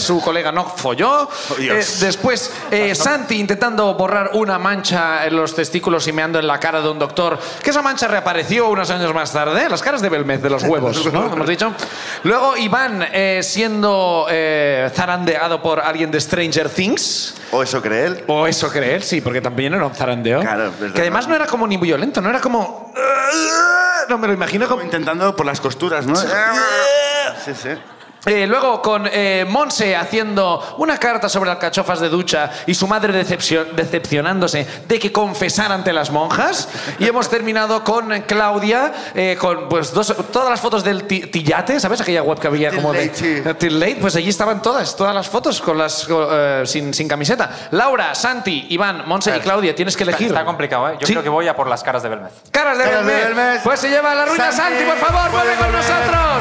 A: colega no folló.
B: Oh, Dios.
A: Eh, después, eh, Santi intentando borrar una mancha en los testículos y meando en la cara de un doctor, que esa mancha reapareció unos años más tarde. Las caras de Belmez, de los huevos, ¿no? Hemos dicho. Luego, Iván eh, siendo eh, zarandeado por alguien de Stranger Things.
B: ¿O eso cree él?
A: O eso cree él, sí, porque también era un zarandeo.
B: Claro, es
A: que además no era como ni violento, no era como... No me lo imagino como...
B: Intentando por las costuras, ¿no? Sí, sí.
A: Eh, luego con eh, Monse haciendo una carta sobre alcachofas de ducha y su madre decepcio- decepcionándose de que confesara ante las monjas. Y hemos terminado con Claudia, eh, con pues, dos, todas las fotos del ti- Tillate, ¿sabes? Aquella web que había
B: Till
A: como
B: Late,
A: de...
B: sí.
A: Till Late, pues allí estaban todas, todas las fotos con las, con, eh, sin, sin camiseta. Laura, Santi, Iván, Monse y Claudia, tienes que
C: Está,
A: elegir.
C: está complicado, ¿eh? Yo
A: Sí.
C: creo que voy a por las caras de Belmez.
A: Caras de
B: Caras de
A: Belmez.
B: Belmez.
A: Pues se lleva a la ruina Santi,
B: Santi,
A: por favor,
B: puede
A: vuelve con
B: volver.
A: nosotros.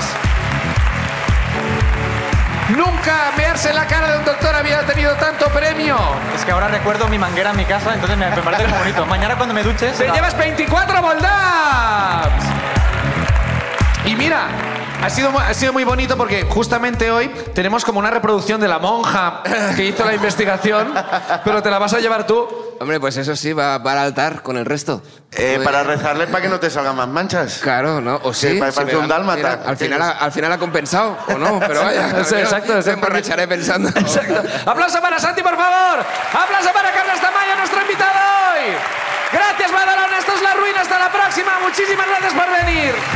A: Nunca mearse en la cara de un doctor había tenido tanto premio.
C: Es que ahora recuerdo mi manguera en mi casa, entonces me, me parece muy bonito. Mañana cuando me duches...
A: Te
C: la-
A: llevas veinticuatro Voldaps. Y mira, ha sido, mu- ha sido muy bonito porque justamente hoy tenemos como una reproducción de la monja que hizo la investigación, pero te la vas a llevar tú.
E: Hombre, pues eso sí, va para el altar con el resto.
B: Eh, para rezarle para que no te salgan más manchas.
E: Claro, ¿no? O sí.
B: Sí, pa-
E: si
B: parece
E: me
B: un
E: da-
B: dálmata.
E: mira, al, final, ha- al final ha compensado, ¿o no? Pero vaya.
A: Sí, exacto,
E: Me
A: exacto.
E: emborracharé pensando.
A: Exacto. Aplauso para Santi, por favor. Aplauso para Carlos Tamayo, nuestro invitado hoy. Gracias, Badalona. Esto es La Ruina. Hasta la próxima. Muchísimas gracias por venir.